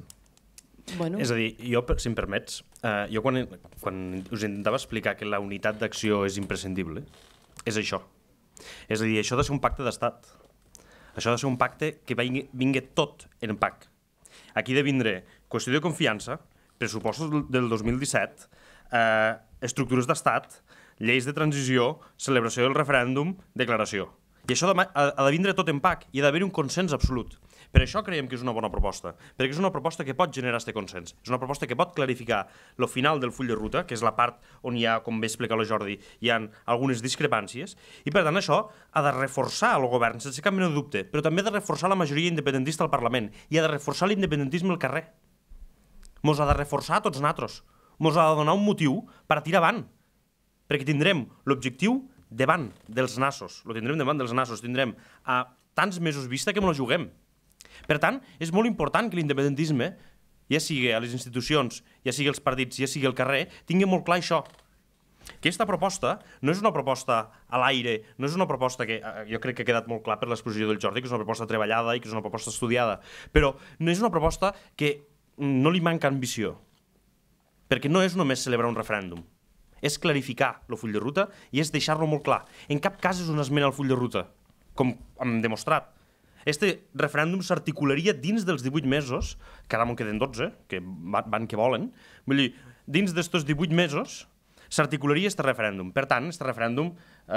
És a dir, jo, si em permets, jo quan us intentava explicar que la unitat d'acció és imprescindible, és això. És a dir, això ha de ser un pacte d'estat. Això ha de ser un pacte que vingui tot en PAC. Aquí ha de vindre qüestió de confiança, pressupostos del 2017, estructures d'estat, lleis de transició, celebració del referèndum, declaració. I això ha de vindre tot en PAC i ha d'haver un consens absolut. Per això creiem que és una bona proposta, perquè és una proposta que pot generar aquest consens. És una proposta que pot clarificar el final del full de ruta, que és la part on hi ha, com bé explicar el Jordi, hi ha algunes discrepàncies, i per tant això ha de reforçar el govern, sense cap mena de dubte, però també ha de reforçar la majoria independentista al Parlament i ha de reforçar l'independentisme al carrer. Mos ha de reforçar a tots nosaltres. Mos ha de donar un motiu per a tirar avant, perquè tindrem l'objectiu davant dels nassos. Lo tindrem davant dels nassos, tindrem a tants mesos vista que me lo juguem. Per tant, és molt important que l'independentisme, ja sigui a les institucions, ja sigui als partits, ja sigui al carrer, tingui molt clar això. Aquesta proposta no és una proposta a l'aire, no és una proposta que jo crec que ha quedat molt clar per l'exposició del Jordi, que és una proposta treballada i que és una proposta estudiada, però no és una proposta que no li manca ambició, perquè no és només celebrar un referèndum, és clarificar el full de ruta i és deixar-lo molt clar. En cap cas és una esmena al full de ruta, com hem demostrat. este referèndum s'articularia dins dels 18 mesos, que ara m'en queden 12, que van que volen, vull dir, dins d'estos 18 mesos s'articularia este referèndum. Per tant, este referèndum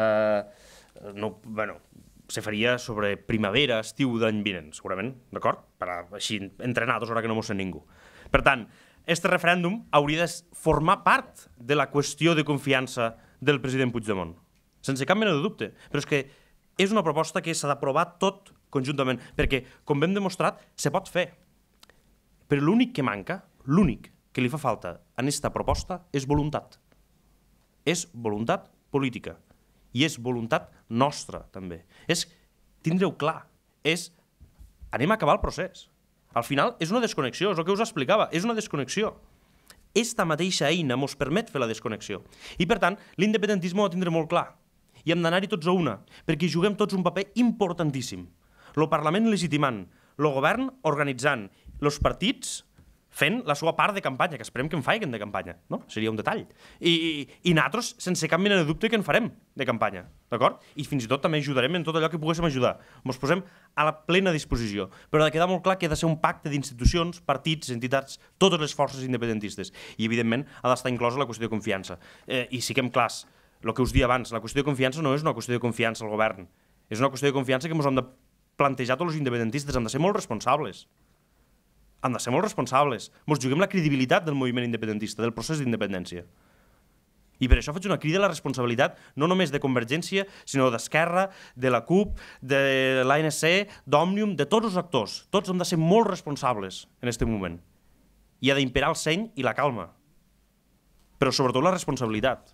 se faria sobre primavera, estiu d'any vinent, segurament, d'acord? Per així, entrenados, ara que no mos sent ningú. Per tant, este referèndum hauria de formar part de la qüestió de confiança del president Puigdemont, sense cap mena de dubte. Però és que és una proposta que s'ha d'aprovar tot conjuntament, perquè, com hem demostrat, se pot fer. Però l'únic que manca, l'únic que li fa falta en aquesta proposta és voluntat. És voluntat política. I és voluntat nostra, també. És tindre-ho clar. És anem a acabar el procés. Al final és una desconnexió, és el que us explicava, és una desconnexió. Esta mateixa eina mos permet fer la desconnexió. I, per tant, l'independentisme ho ha de tindre molt clar. I hem d'anar-hi tots a una, perquè juguem tots un paper importantíssim. El Parlament legitimant, el govern organitzant, els partits fent la seva part de campanya, que esperem que en faiguen de campanya, no? Seria un detall. I nosaltres, sense cap mena de dubte, que en farem de campanya, d'acord? I fins i tot també ajudarem en tot allò que poguéssim ajudar. Ens posem a la plena disposició. Però ha de quedar molt clar que ha de ser un pacte d'institucions, partits, entitats, totes les forces independentistes. I, evidentment, ha d'estar inclosa la qüestió de confiança. I siguem clars, el que us dia abans, la qüestió de confiança no és una qüestió de confiança al govern, és una qüestió de confiança que ens hem de plantejar tots els independentistes, hem de ser molt responsables. Hem de ser molt responsables. Ens juguem la credibilitat del moviment independentista, del procés d'independència. I per això faig una crida a la responsabilitat no només de Convergència, sinó d'Esquerra, de la CUP, de l'ANC, d'Òmnium, de tots els actors. Tots hem de ser molt responsables en aquest moment. I ha d'imperar el seny i la calma. Però sobretot la responsabilitat.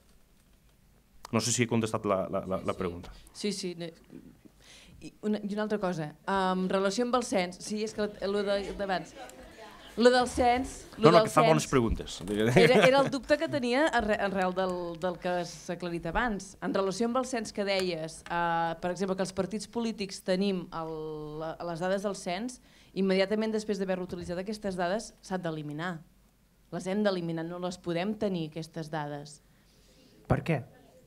No sé si he contestat la pregunta. Sí. I una altra cosa, en relació amb el cens, sí, és que el d'abans, el del cens... No, que fa bones preguntes. Era el dubte que tenia arrel del que s'ha aclarit abans. En relació amb el cens que deies, per exemple, que els partits polítics tenim les dades del cens, immediatament després d'haver utilitzat aquestes dades s'han d'eliminar. Les hem d'eliminar, no les podem tenir, aquestes dades. Per què?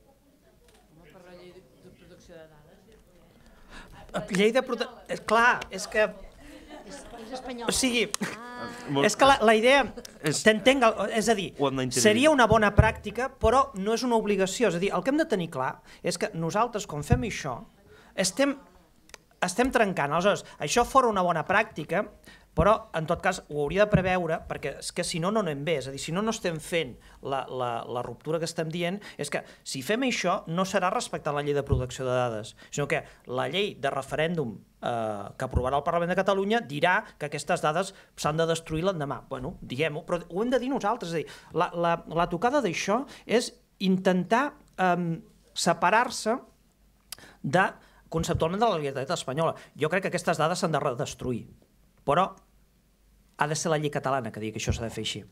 Llei de protecció... Clar, és que... És espanyol. O sigui, és que la idea... T'entenc, és a dir, seria una bona pràctica, però no és una obligació. És a dir, el que hem de tenir clar és que nosaltres, quan fem això, estem trencant. Aleshores, això fora una bona pràctica, però en tot cas ho hauria de preveure, perquè és que si no, no anem bé. És a dir, si no estem fent la ruptura que estem dient, és que si fem això no serà respectant la llei de protecció de dades, sinó que la llei de referèndum que aprovarà el Parlament de Catalunya dirà que aquestes dades s'han de destruir l'endemà. Bueno, diguem-ho, però ho hem de dir nosaltres. És a dir, la tocada d'això és intentar separar-se conceptualment de la legalitat espanyola. Jo crec que aquestes dades s'han de redestruir, però ha de ser la llei catalana que digui que això s'ha de fer així.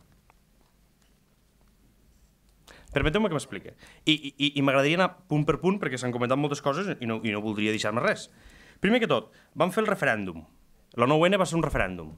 Permeteu-me que m'expliqui. I m'agradaria anar punt per punt, perquè s'han comentat moltes coses i no voldria deixar-me res. Primer que tot, vam fer el referèndum. La 9N va ser un referèndum.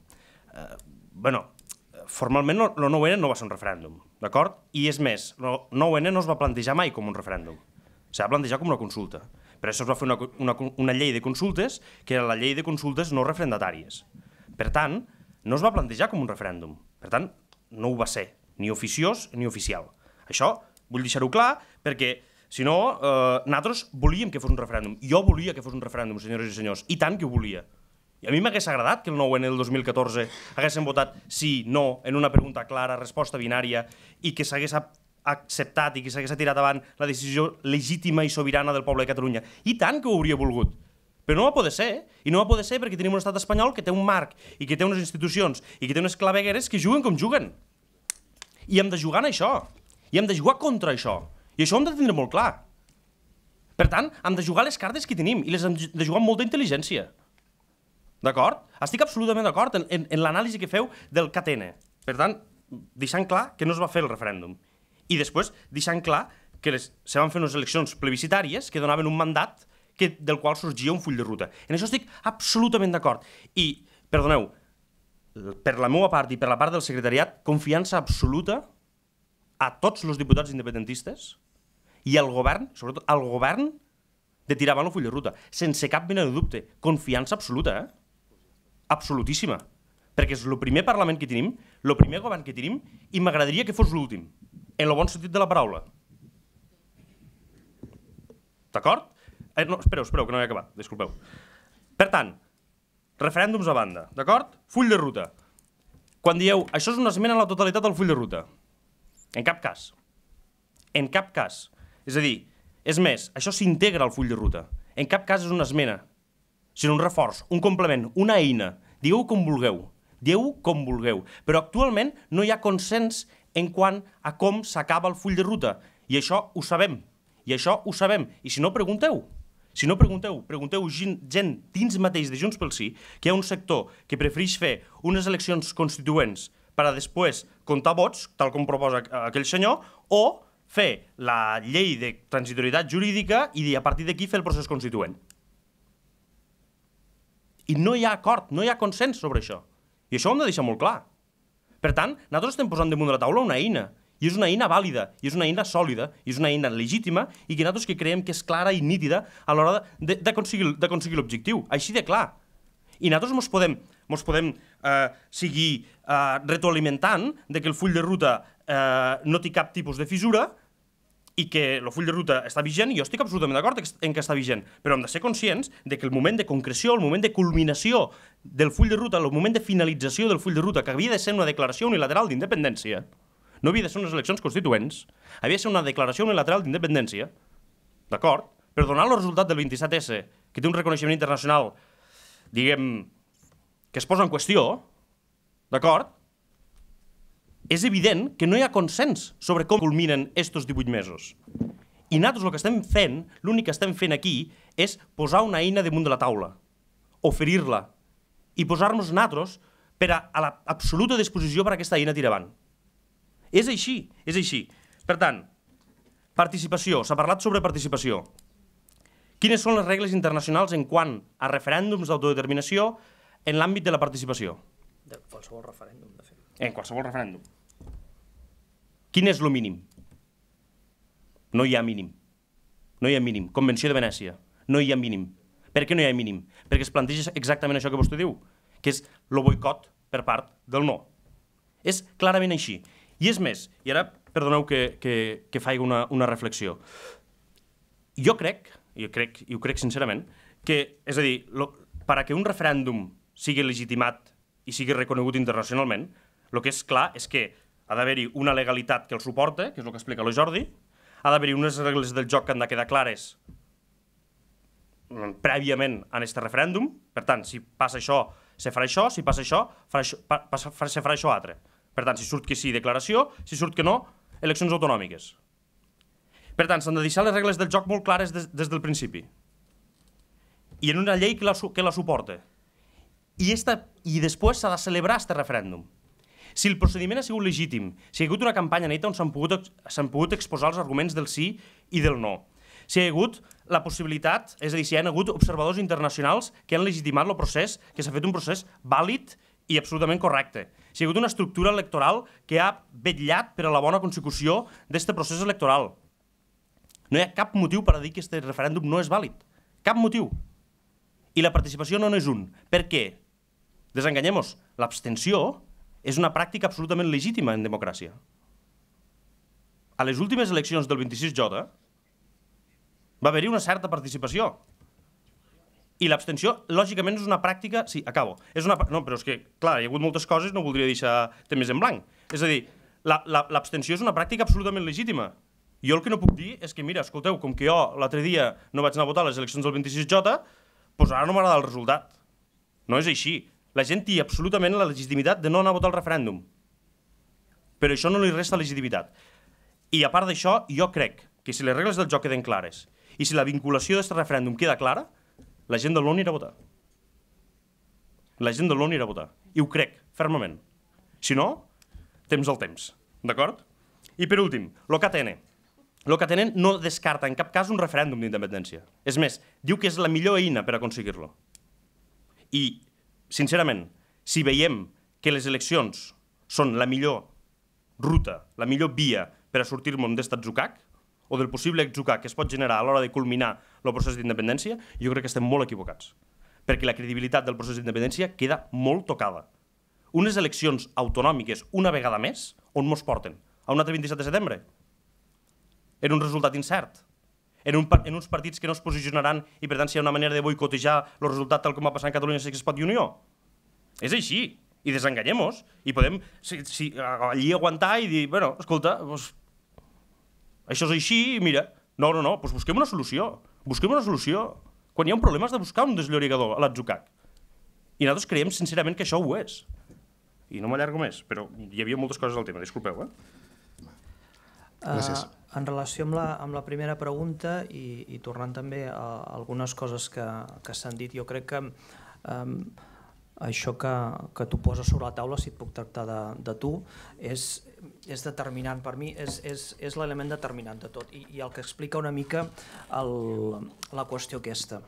Formalment el 9N no va ser un referèndum, d'acord? I és més, el 9N no es va plantejar mai com un referèndum. S'ha de plantejar com una consulta. Per això es va fer una llei de consultes, que era la llei de consultes no referendatàries. Per tant, no es va plantejar com un referèndum. Per tant, no ho va ser, ni oficiós ni oficial. Això vull deixar-ho clar, perquè, si no, nosaltres volíem que fos un referèndum. Jo volia que fos un referèndum, senyores i senyors, i tant que ho volia. I a mi m'hagués agradat que el 9N del 2014 haguessin votat sí, no, en una pregunta clara, resposta binària, i que s'hagués acceptat i que s'hagués tirat avant la decisió legítima i sobirana del poble de Catalunya. I tant que ho hauria volgut. Però no va poder ser, i no va poder ser perquè tenim un estat espanyol que té un marc i que té unes institucions i que té unes clavegueres que juguen com juguen. I hem de jugar en això. I hem de jugar contra això. I això ho hem de tindre molt clar. Per tant, hem de jugar les cartes que tenim i les hem de jugar amb molta intel·ligència. D'acord? Estic absolutament d'acord en l'anàlisi que feu del CATN. Per tant, deixant clar que no es va fer el referèndum. I després deixant clar que se van fer unes eleccions plebiscitàries que donaven un mandat del qual sorgia un full de ruta. En això estic absolutament d'acord. I, perdoneu, per la meva part i per la part del secretariat, confiança absoluta a tots els diputats independentistes i al govern, sobretot al govern, de tirar avant el full de ruta, sense cap mena de dubte, confiança absoluta, absolutíssima, perquè és el primer Parlament que tenim, el primer govern que tenim, i m'agradaria que fos l'últim, en el bon sentit de la paraula. D'acord? No, espereu, que no he acabat, disculpeu. Per tant, referèndums a banda, d'acord? Full de ruta. Quan dieu, això és una esmena a la totalitat del full de ruta, en cap cas. En cap cas. És a dir, és més, això s'integra al full de ruta. En cap cas és una esmena, sinó un reforç, un complement, una eina. Dieu com vulgueu. Dieu com vulgueu. Però actualment no hi ha consens en quant a com s'acaba el full de ruta. I això ho sabem. I això ho sabem. I si no, pregunteu. Si no, pregunteu gent dins mateix de Junts pel Sí, que hi ha un sector que prefereix fer unes eleccions constituents per a després comptar vots, tal com proposa aquell senyor, o fer la llei de transitorietat jurídica i a partir d'aquí fer el procés constituent. I no hi ha acord, no hi ha consens sobre això. I això ho hem de deixar molt clar. Per tant, nosaltres estem posant damunt de la taula una eina, i és una eina vàlida, i és una eina sòlida, i és una eina legítima, i que nosaltres que creiem que és clara i nítida a l'hora d'aconseguir l'objectiu. Així de clar. I nosaltres mos podem seguir retroalimentant de que el full de ruta no té cap tipus de fissura i que el full de ruta està vigent, i jo estic absolutament d'acord en que està vigent, però hem de ser conscients de que el moment de concreció, el moment de culminació del full de ruta, el moment de finalització del full de ruta, que havia de ser una declaració unilateral d'independència, no havia de ser unes eleccions constituents, havia de ser una declaració unilateral d'independència, d'acord? Per donar el resultat del 27S, que té un reconeixement internacional, diguem, que es posa en qüestió, d'acord? És evident que no hi ha consens sobre com culminen estos 18 mesos. I nosaltres el que estem fent, l'únic que estem fent aquí, és posar una eina damunt de la taula, oferir-la, i posar-nos nosaltres per a l'absoluta disposició per a aquesta eina tirar avant. És així, és així. Per tant, participació, s'ha parlat sobre participació. Quines són les regles internacionals en quant a referèndums d'autodeterminació en l'àmbit de la participació? De qualsevol referèndum, de fet. En qualsevol referèndum. Quin és el mínim? No hi ha mínim. No hi ha mínim. Convenció de Venècia. No hi ha mínim. Per què no hi ha mínim? Perquè es planteja exactament això que vostè diu, que és el boicot per part del no. És clarament així. I és més, i ara perdoneu que faig una reflexió. Jo crec, i ho crec sincerament, que, és a dir, per a que un referèndum sigui legitimat i sigui reconegut internacionalment, el que és clar és que ha d'haver-hi una legalitat que el suporta, que és el que explica el Jordi, ha d'haver-hi unes regles del joc que han de quedar clares prèviament a aquest referèndum. Per tant, si passa això, se farà això, si passa això, se farà això altre. Per tant, si surt que sí, declaració, si surt que no, eleccions autonòmiques. Per tant, s'han de deixar les regles del joc molt clares des del principi. I en una llei que la suporta. I després s'ha de celebrar aquest referèndum. Si el procediment ha sigut legítim, si hi ha hagut una campanya neta on s'han pogut exposar els arguments del sí i del no, si hi ha hagut la possibilitat, és a dir, si hi ha hagut observadors internacionals que han legitimat el procés, que s'ha fet un procés vàlid i absolutament correcte, si hi ha hagut una estructura electoral que ha vetllat per a la bona consecució d'aquest procés electoral. No hi ha cap motiu per a dir que aquest referèndum no és vàlid. Cap motiu. I la participació no és un. Per què? Desenganyem-nos. L'abstenció és una pràctica absolutament legítima en democràcia. A les últimes eleccions del 26J va haver-hi una certa participació. I l'abstenció, lògicament, és una pràctica... Sí, acabo. No, però és que, clar, hi ha hagut moltes coses, no voldria deixar temes en blanc. És a dir, l'abstenció és una pràctica absolutament legítima. Jo el que no puc dir és que, mira, escolteu, com que jo l'altre dia no vaig anar a votar a les eleccions del 26J, doncs ara no m'agrada el resultat. No és així. La gent té absolutament la legitimitat de no anar a votar al referèndum. Però això no li resta legitimitat. I a part d'això, jo crec que si les regles del joc queden clares i si la vinculació d'aquest referèndum queda clara, la gent del no anirà a votar. La gent del no anirà a votar. I ho crec, fermament. Si no, temps al temps. D'acord? I per últim, l'OCATN. L'OCATN no descarta en cap cas un referèndum d'independència. És més, diu que és la millor eina per aconseguir-lo. I, sincerament, si veiem que les eleccions són la millor ruta, la millor via per a sortir-nos d'aquest atzucac, o del possible atzucac que es pot generar a l'hora de culminar el procés d'independència, jo crec que estem molt equivocats. Perquè la credibilitat del procés d'independència queda molt tocada. Unes eleccions autonòmiques, una vegada més, on mos porten? A un altre 27 de setembre? En un resultat incert? En uns partits que no es posicionaran i per tant si hi ha una manera de boicotejar el resultat tal com va passar en Catalunya sí que es pot i Unió? És així. I desenganyem-nos. I podem allí aguantar i dir, bueno, escolta, això és així i mira, no, doncs busquem una solució. Busquem una solució. Quan hi ha un problema has de buscar un desllorigador a l'atzucac. I nosaltres creiem sincerament que això ho és. I no m'allargo més, però hi havia moltes coses al tema, disculpeu. Gràcies. En relació amb la primera pregunta i tornant també a algunes coses que s'han dit, jo crec que això que tu poses sobre la taula, si et puc tractar de tu, és determinant per mi, és l'element determinant de tot i el que explica una mica la qüestió aquesta.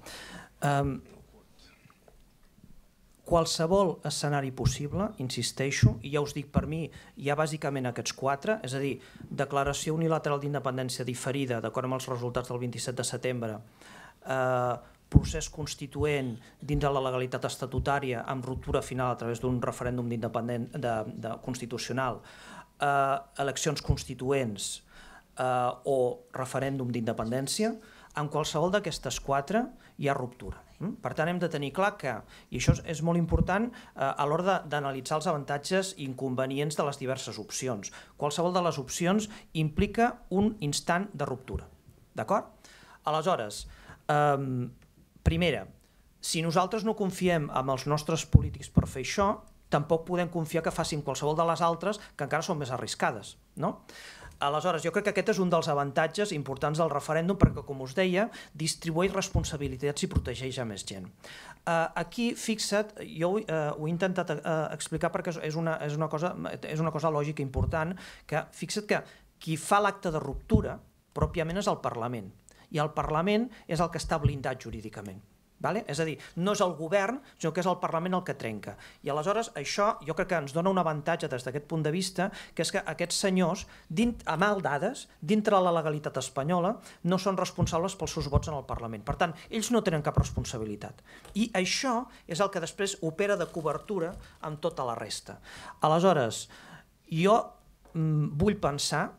Qualsevol escenari possible, insisteixo, i ja us dic, per mi hi ha bàsicament aquests 4, és a dir, declaració unilateral d'independència diferida d'acord amb els resultats del 27 de setembre, procés constituent dins de la legalitat estatutària amb ruptura final a través d'un referèndum constitucional, eleccions constituents o referèndum d'independència, en qualsevol d'aquestes 4 hi ha ruptura. Per tant, hem de tenir clar que, i això és molt important a l'hora d'analitzar els avantatges i inconvenients de les diverses opcions, qualsevol de les opcions implica un instant de ruptura. D'acord? Aleshores, primera, si nosaltres no confiem en els nostres polítics per fer això, tampoc podem confiar que facin qualsevol de les altres que encara són més arriscades, no? Aleshores, jo crec que aquest és un dels avantatges importants del referèndum perquè, com us deia, distribueix responsabilitats i protegeix a més gent. Aquí, fixa't, jo ho he intentat explicar perquè és una cosa lògica important, que fixa't que qui fa l'acte de ruptura pròpiament és el Parlament, i el Parlament és el que està blindat jurídicament. És a dir, no és el govern, sinó que és el Parlament el que trenca. I aleshores això jo crec que ens dona un avantatge des d'aquest punt de vista, que és que aquests senyors, a mal dades, dintre la legalitat espanyola, no són responsables pels seus vots en el Parlament. Per tant, ells no tenen cap responsabilitat. I això és el que després opera de cobertura amb tota la resta. Aleshores, jo vull pensar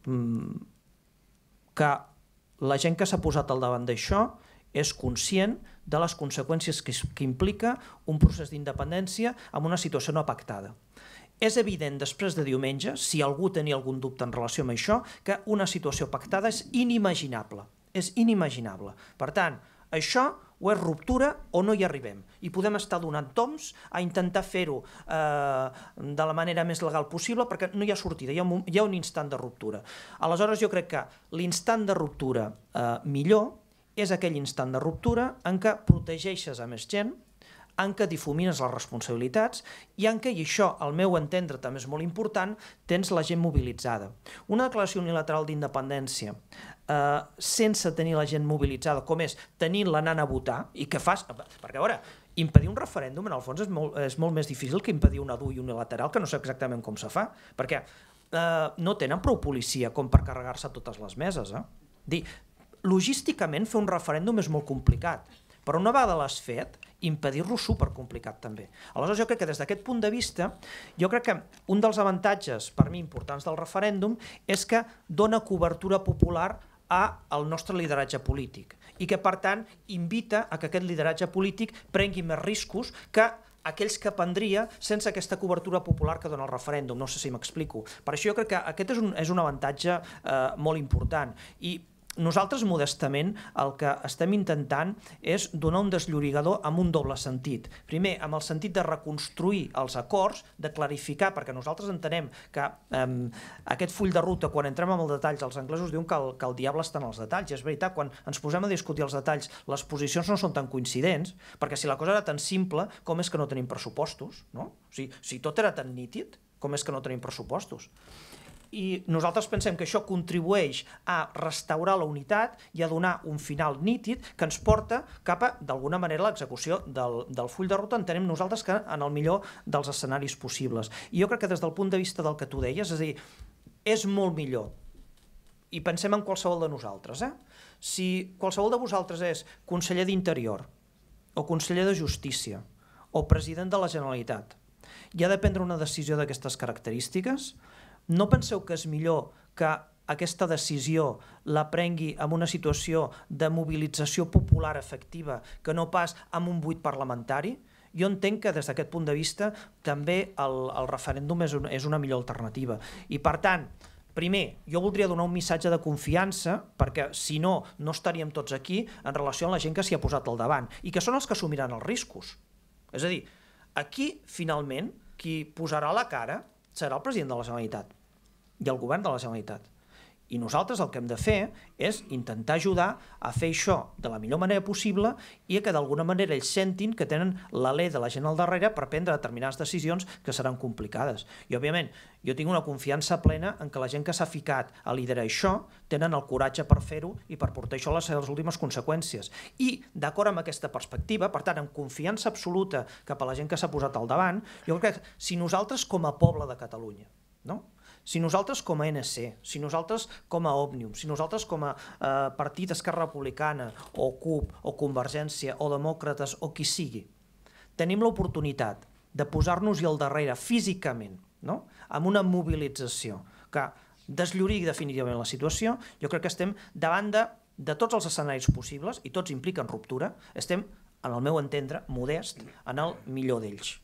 que la gent que s'ha posat al davant d'això és conscient de les conseqüències que implica un procés d'independència en una situació no pactada. És evident, després de diumenge, si algú tenia algun dubte en relació amb això, que una situació pactada és inimaginable. És inimaginable. Per tant, això o és ruptura o no hi arribem. I podem estar donant toms a intentar fer-ho de la manera més legal possible perquè no hi ha sortida, hi ha un instant de ruptura. Aleshores, jo crec que l'instant de ruptura millor és aquell instant de ruptura en què protegeixes a més gent, en què difumines les responsabilitats i en què, i això al meu entendre també és molt important, tens la gent mobilitzada. Una declaració unilateral d'independència sense tenir la gent mobilitzada, com és tenint-la anant a votar, i que fas... Perquè, a veure, impedir un referèndum en el fons és molt més difícil que impedir una DUI unilateral, que no sé exactament com se fa, perquè no tenen prou policia com per carregar-se totes les meses. Logísticament fer un referèndum és molt complicat, però una vegada l'has fet, impedir-lo és supercomplicat també. Aleshores, jo crec que des d'aquest punt de vista, jo crec que un dels avantatges per mi importants del referèndum és que dona cobertura popular al nostre lideratge polític i que, per tant, invita a que aquest lideratge polític prengui més riscos que aquells que prendria sense aquesta cobertura popular que dona el referèndum. No sé si m'explico. Per això jo crec que aquest és un avantatge molt important. I nosaltres, modestament, el que estem intentant és donar un desllorigador amb un doble sentit. Primer, amb el sentit de reconstruir els acords, de clarificar, perquè nosaltres entenem que aquest full de ruta, quan entrem en els detalls, els anglesos diuen que el diable està en els detalls. I és veritat, quan ens posem a discutir els detalls, les posicions no són tan coincidents, perquè si la cosa era tan simple, com és que no tenim pressupostos? O sigui, si tot era tan nítid, com és que no tenim pressupostos? I nosaltres pensem que això contribueix a restaurar la unitat i a donar un final nítid que ens porta cap a, d'alguna manera, l'execució del full de ruta, entenem nosaltres que en el millor dels escenaris possibles. I jo crec que des del punt de vista del que tu deies, és a dir, és molt millor, i pensem en qualsevol de nosaltres, si qualsevol de vosaltres és conseller d'Interior o conseller de Justícia o president de la Generalitat i ha de prendre una decisió d'aquestes característiques, no penseu que és millor que aquesta decisió la prengui en una situació de mobilització popular efectiva que no pas amb un buit parlamentari? Jo entenc que des d'aquest punt de vista també el referèndum és una millor alternativa. I per tant, primer, jo voldria donar un missatge de confiança perquè si no, no estaríem tots aquí en relació amb la gent que s'hi ha posat al davant i que són els que assumiran els riscos. És a dir, aquí finalment qui posarà la cara serà el president de la Generalitat i el govern de la Generalitat. I nosaltres el que hem de fer és intentar ajudar a fer això de la millor manera possible i que d'alguna manera ells sentin que tenen l'alè de la gent al darrere per prendre determinades decisions que seran complicades. I, òbviament, jo tinc una confiança plena en que la gent que s'ha ficat a liderar això tenen el coratge per fer-ho i per portar això a les seves últimes conseqüències. I, d'acord amb aquesta perspectiva, per tant, amb confiança absoluta cap a la gent que s'ha posat al davant, jo crec que si nosaltres com a poble de Catalunya, no?, si nosaltres com a NC, si nosaltres com a Òmnium, si nosaltres com a Partit Esquerra Republicana o CUP o Convergència o Demòcrates o qui sigui, tenim l'oportunitat de posar-nos-hi al darrere físicament, no?, amb una mobilització que deslloriga definitivament la situació, jo crec que estem davant de tots els escenaris possibles i tots impliquen ruptura, estem, en el meu entendre, modest, en el millor d'ells.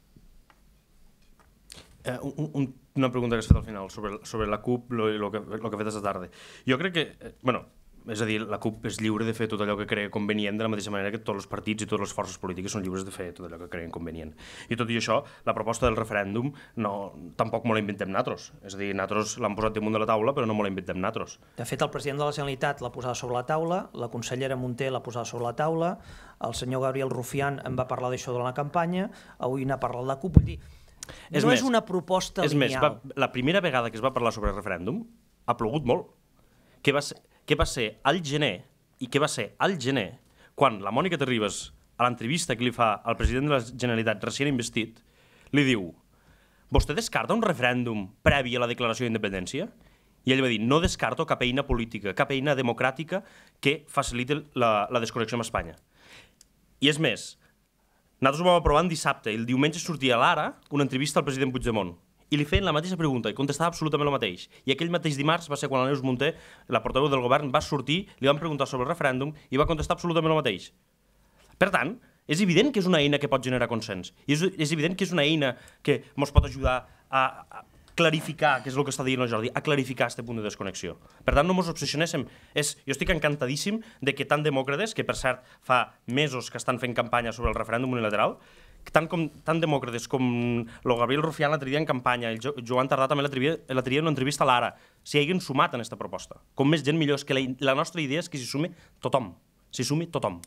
Una pregunta que has fet al final sobre la CUP i el que ha fet aquesta tarda. Jo crec que, és a dir, la CUP és lliure de fer tot allò que cregui convenient de la mateixa manera que tots els partits i totes les forces polítiques són lliures de fer tot allò que creguen convenient. I tot i això, la proposta del referèndum tampoc me la inventem nosaltres. És a dir, nosaltres l'hem posat damunt de la taula però no me la inventem nosaltres. De fet, el president de la Generalitat l'ha posada sobre la taula, la consellera Munté l'ha posada sobre la taula, el senyor Gabriel Rufián en va parlar d'això durant la campanya, avui n'ha parlat la CUP, vull dir, no és una proposta lineal. La primera vegada que es va parlar sobre el referèndum ha plogut molt. Què va ser al gener, i què va ser al gener, quan la Mònica Terribas, a l'entrevista que li fa al president de la Generalitat recient investit, li diu: vostè descarta un referèndum previ a la declaració d'independència? I ell va dir: no descarto cap eina política, cap eina democràtica que faciliti la desconnexió amb Espanya. I és més, nosaltres ho vam aprovar en dissabte i el diumenge sortia a l'Ara una entrevista al president Puigdemont i li feien la mateixa pregunta i contestava absolutament el mateix. I aquell mateix dimarts va ser quan la Neus Munté, la portaveu del govern, va sortir, li van preguntar sobre el referèndum i va contestar absolutament el mateix. Per tant, és evident que és una eina que pot generar consens. I és evident que és una eina que ens pot ajudar a clarificar, que és el que està dient el Jordi, a clarificar aquest punt de desconnexió. Per tant, no ens obsessionéssim. Jo estic encantadíssim de que tant demòcrates, que per cert fa mesos que estan fent campanya sobre el referèndum unilateral, tant demòcrates com el Gabriel Rufián l'altre dia en campanya, el Joan Tardà també l'altre dia en una entrevista a l'Ara, s'hi hagin sumat en aquesta proposta. Com més gent millor, és que la nostra idea és que s'hi sumi tothom. S'hi sumi tothom.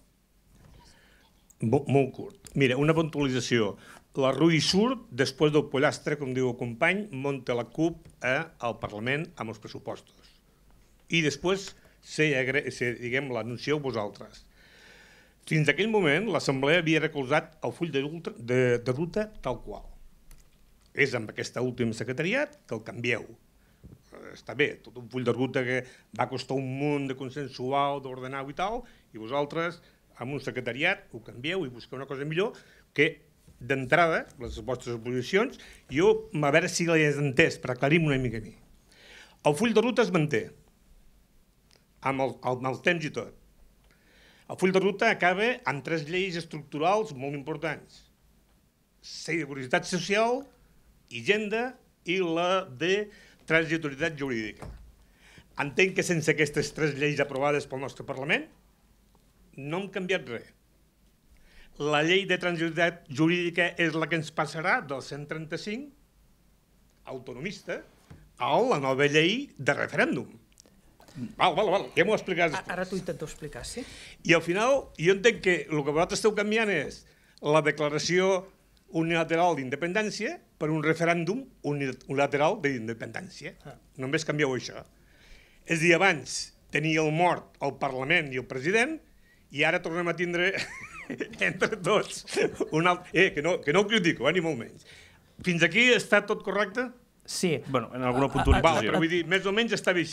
Molt curt. Mira, una puntualització. La Rui surt, després del pollastre, com diu el company, munta la CUP al Parlament amb els pressupostos. I després, l'anuncieu vosaltres. Fins aquell moment, l'Assemblea havia recolzat el full de ruta tal qual. És amb aquesta última secretariat que el canvieu. Està bé, tot un full de ruta que va costar un munt de consensual, d'ordenar-ho i tal, i vosaltres, amb un secretariat, ho canvieu i busqueu una cosa millor que, d'entrada, les vostres posicions, jo, a veure si l'he entès, per aclarir-me una mica a mi. El full de ruta es manté, amb el temps i tot. El full de ruta acaba amb 3 lleis estructurals molt importants. Seguretat social, Hisenda i la de transitorietat jurídica. Entenc que sense aquestes 3 lleis aprovades pel nostre Parlament no hem canviat res. La llei de transitorietat jurídica és la que ens passarà del 135 autonomista a la nova llei de referèndum. Val, ja m'ho explicaràs després. Ara t'ho intento explicar, sí? I al final, jo entenc que el que vosaltres esteu canviant és la declaració unilateral d'independència per un referèndum unilateral d'independència. Només canvieu això. És a dir, abans tenia el mort el Parlament i el president i ara tornem a tindre entre tots que no ho critico, ni molt menys. Fins aquí està tot correcte? Sí. Bueno, en alguna puntualització. Però vull dir, més o menys està bé així.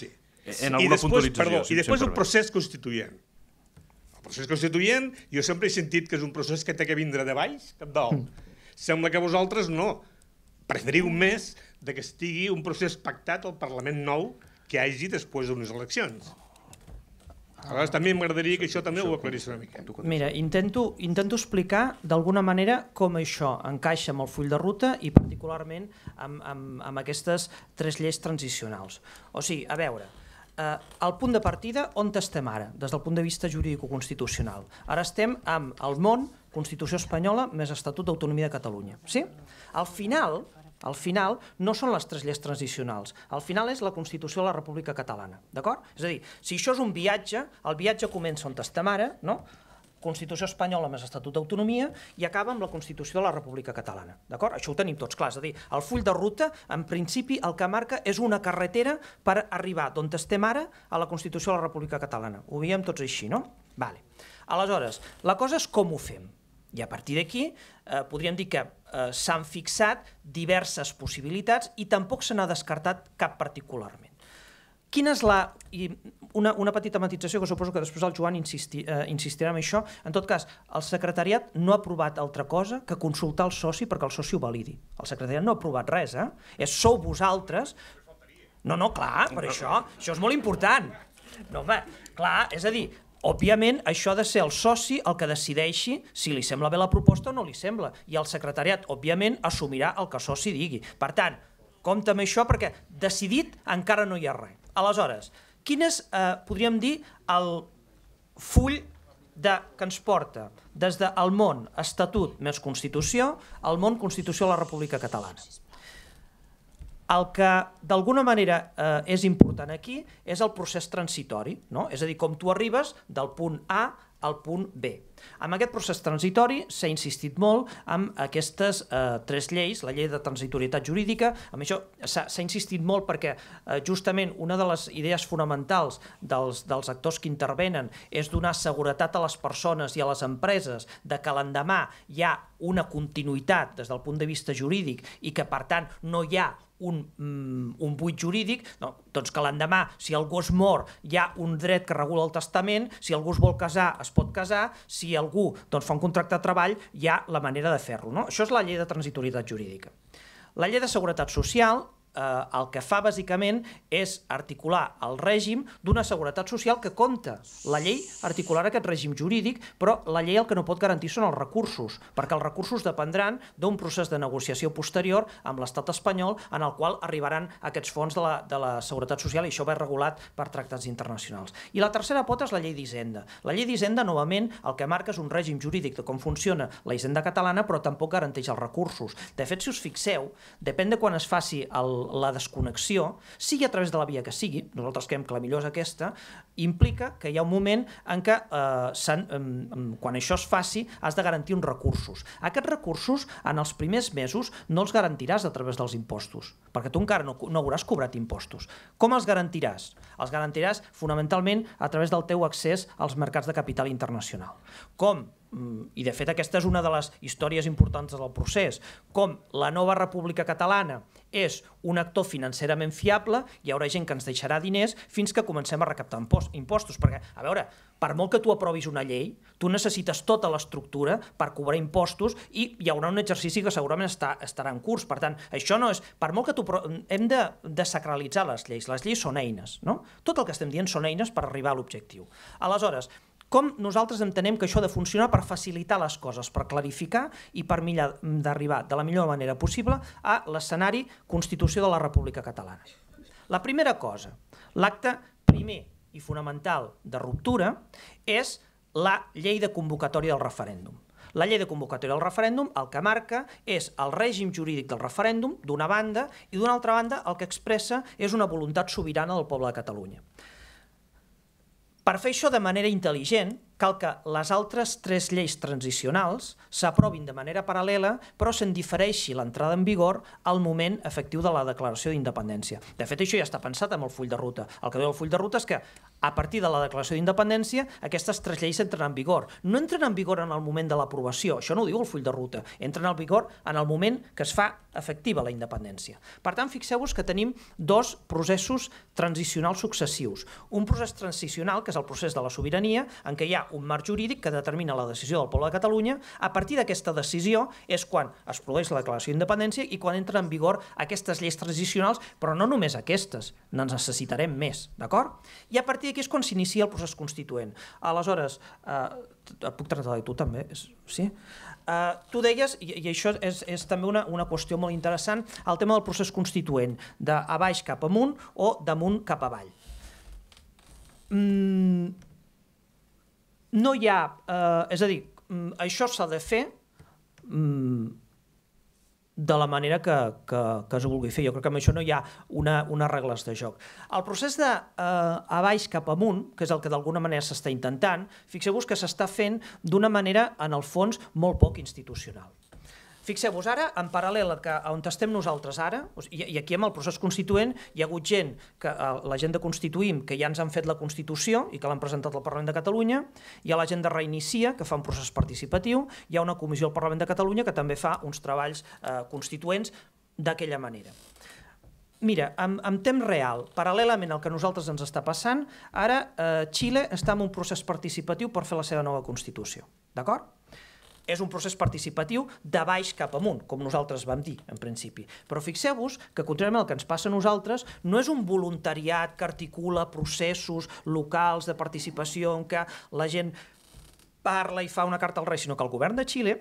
en alguna puntualització. I després el procés constituent. El procés constituent, jo sempre he sentit que és un procés que té que vindre de baix cap dalt. Sembla que vosaltres no. Preferiu més que estigui un procés pactat al Parlament nou que hi hagi després d'unes eleccions. Aleshores, també m'agradaria que això també ho aclarís una mica. Mira, intento explicar d'alguna manera com això encaixa amb el full de ruta i particularment amb aquestes 3 lleis transicionals. O sigui, a veure, el punt de partida on estem ara, des del punt de vista jurídico-constitucional. Ara estem amb el món, Constitució espanyola més Estatut d'Autonomia de Catalunya. Sí? Al final no són les 3 lleis transicionals, al final és la Constitució de la República Catalana, d'acord? És a dir, si això és un viatge, el viatge comença on estem ara, no? Constitució espanyola més Estatut d'Autonomia i acaba amb la Constitució de la República Catalana, d'acord? Això ho tenim tots clar, és a dir, el full de ruta, en principi, el que marca és una carretera per arribar d'on estem ara a la Constitució de la República Catalana. Ho veiem tots així, no? Vale. Aleshores, la cosa és com ho fem. I a partir d'aquí podríem dir que s'han fixat diverses possibilitats i tampoc se n'ha descartat cap particularment. Quina és una petita matització que suposo que després el Joan insistirà en això. En tot cas, el secretariat no ha aprovat altra cosa que consultar el soci perquè el soci ho validi. El secretariat no ha aprovat res, sou vosaltres... No, clar, per això és molt important. No, home, clar, és a dir... Òbviament, això ha de ser el soci el que decideixi si li sembla bé la proposta o no li sembla. I el secretariat, òbviament, assumirà el que el soci digui. Per tant, compte amb això perquè decidit encara no hi ha res. Aleshores, quin és, podríem dir, el full que ens porta des del món Estatut més Constitució al món Constitució de la República Catalana? El que d'alguna manera és important aquí és el procés transitori, no? És a dir, com tu arribes del punt A al punt B. Amb aquest procés transitori s'ha insistit molt amb aquestes 3 lleis, la llei de transitorietat jurídica, amb això s'ha insistit molt perquè justament una de les idees fonamentals dels actors que intervenen és donar seguretat a les persones i a les empreses de que l'endemà hi ha una continuïtat des del punt de vista jurídic i que per tant no hi ha un buit jurídic, doncs que l'endemà, si algú es mor, hi ha un dret que regula el testament, si algú es vol casar, es pot casar, si algú fa un contracte de treball, hi ha la manera de fer-lo. Això és la llei de transitorietat jurídica. La llei de seguretat social el que fa bàsicament és articular el règim d'una seguretat social que compta. La llei articularà aquest règim jurídic, però la llei el que no pot garantir són els recursos, perquè els recursos dependran d'un procés de negociació posterior amb l'estat espanyol en el qual arribaran aquests fons de la seguretat social i això va regulat per tractats internacionals. I la tercera pota és la llei d'Hisenda. La llei d'Hisenda, novament, el que marca és un règim jurídic de com funciona la Hisenda catalana, però tampoc garanteix els recursos. De fet, si us fixeu, depèn de quan es faci la desconnexió, sigui a través de la via que sigui, nosaltres creiem que la millor és aquesta, implica que hi ha un moment en què quan això es faci has de garantir uns recursos. Aquests recursos en els primers mesos no els garantiràs a través dels impostos, perquè tu encara no hauràs cobrat impostos. Com els garantiràs? Els garantiràs fonamentalment a través del teu accés als mercats de capital internacional. Com? I de fet aquesta és una de les històries importants del procés, com la nova República Catalana és un actor financerament fiable, hi haurà gent que ens deixarà diners fins que comencem a recaptar impostos, perquè, a veure, per molt que tu aprovis una llei, tu necessites tota l'estructura per cobrar impostos i hi haurà un exercici que segurament estarà en curs. Per tant, això no és... Per molt que tu... Hem de desacralitzar les lleis són eines, no? Tot el que estem dient són eines per arribar a l'objectiu. Aleshores, com nosaltres entenem que això ha de funcionar per facilitar les coses, per clarificar i per d'arribar de la millor manera possible a l'escenari Constitució de la República Catalana. La primera cosa, l'acte primer i fonamental de ruptura és la llei de convocatòria del referèndum. La llei de convocatòria del referèndum el que marca és el règim jurídic del referèndum, d'una banda, i d'una altra banda el que expressa és una voluntat sobirana del poble de Catalunya. Per fer això de manera intel·ligent, cal que les altres 3 lleis transicionals s'aprovin de manera paral·lela, però se'n difereixi l'entrada en vigor al moment efectiu de la declaració d'independència. De fet, això ja està pensat amb el full de ruta. El que diu el full de ruta és que a partir de la declaració d'independència aquestes 3 lleis entren en vigor. No entren en vigor en el moment de l'aprovació, això no ho diu el full de ruta, entren en vigor en el moment que es fa efectiva la independència. Per tant, fixeu-vos que tenim 2 processos transicionals successius. Un procés transicional, que és el procés de la sobirania, en què hi ha un marc jurídic que determina la decisió del poble de Catalunya. A partir d'aquesta decisió és quan es produeix la declaració d'independència i quan entren en vigor aquestes lleis transicionals, però no només aquestes, n'en necessitarem més, d'acord? I a partir d'aquí és quan s'inicia el procés constituent. Aleshores, puc tractar de tu també? Sí? Tu deies, i això és també una qüestió molt interessant, el tema del procés constituent, de a baix cap amunt o d'amunt cap avall. No hi ha, és a dir, això s'ha de fer de la manera que es vulgui fer. Jo crec que amb això no hi ha unes regles de joc. El procés de a baix cap amunt, que és el que d'alguna manera s'està intentant, fixeu-vos que s'està fent d'una manera, en el fons, molt poc institucional. Fixeu-vos, ara, en paral·lel a on estem nosaltres ara, i aquí amb el procés constituent hi ha hagut gent, la gent de Constituïm, que ja ens han fet la Constitució i que l'han presentat al Parlament de Catalunya, hi ha la gent de Reinicia, que fa un procés participatiu, hi ha una comissió al Parlament de Catalunya que també fa uns treballs constituents d'aquella manera. Mira, en temps real, paral·lelament al que a nosaltres ens està passant, ara Xile està en un procés participatiu per fer la seva nova Constitució, d'acord? És un procés participatiu de baix cap amunt, com nosaltres vam dir, en principi. Però fixeu-vos que, contràriament al que ens passa a nosaltres, no és un voluntariat que articula processos locals de participació en què la gent parla i fa una carta al rei, sinó que el govern de Xile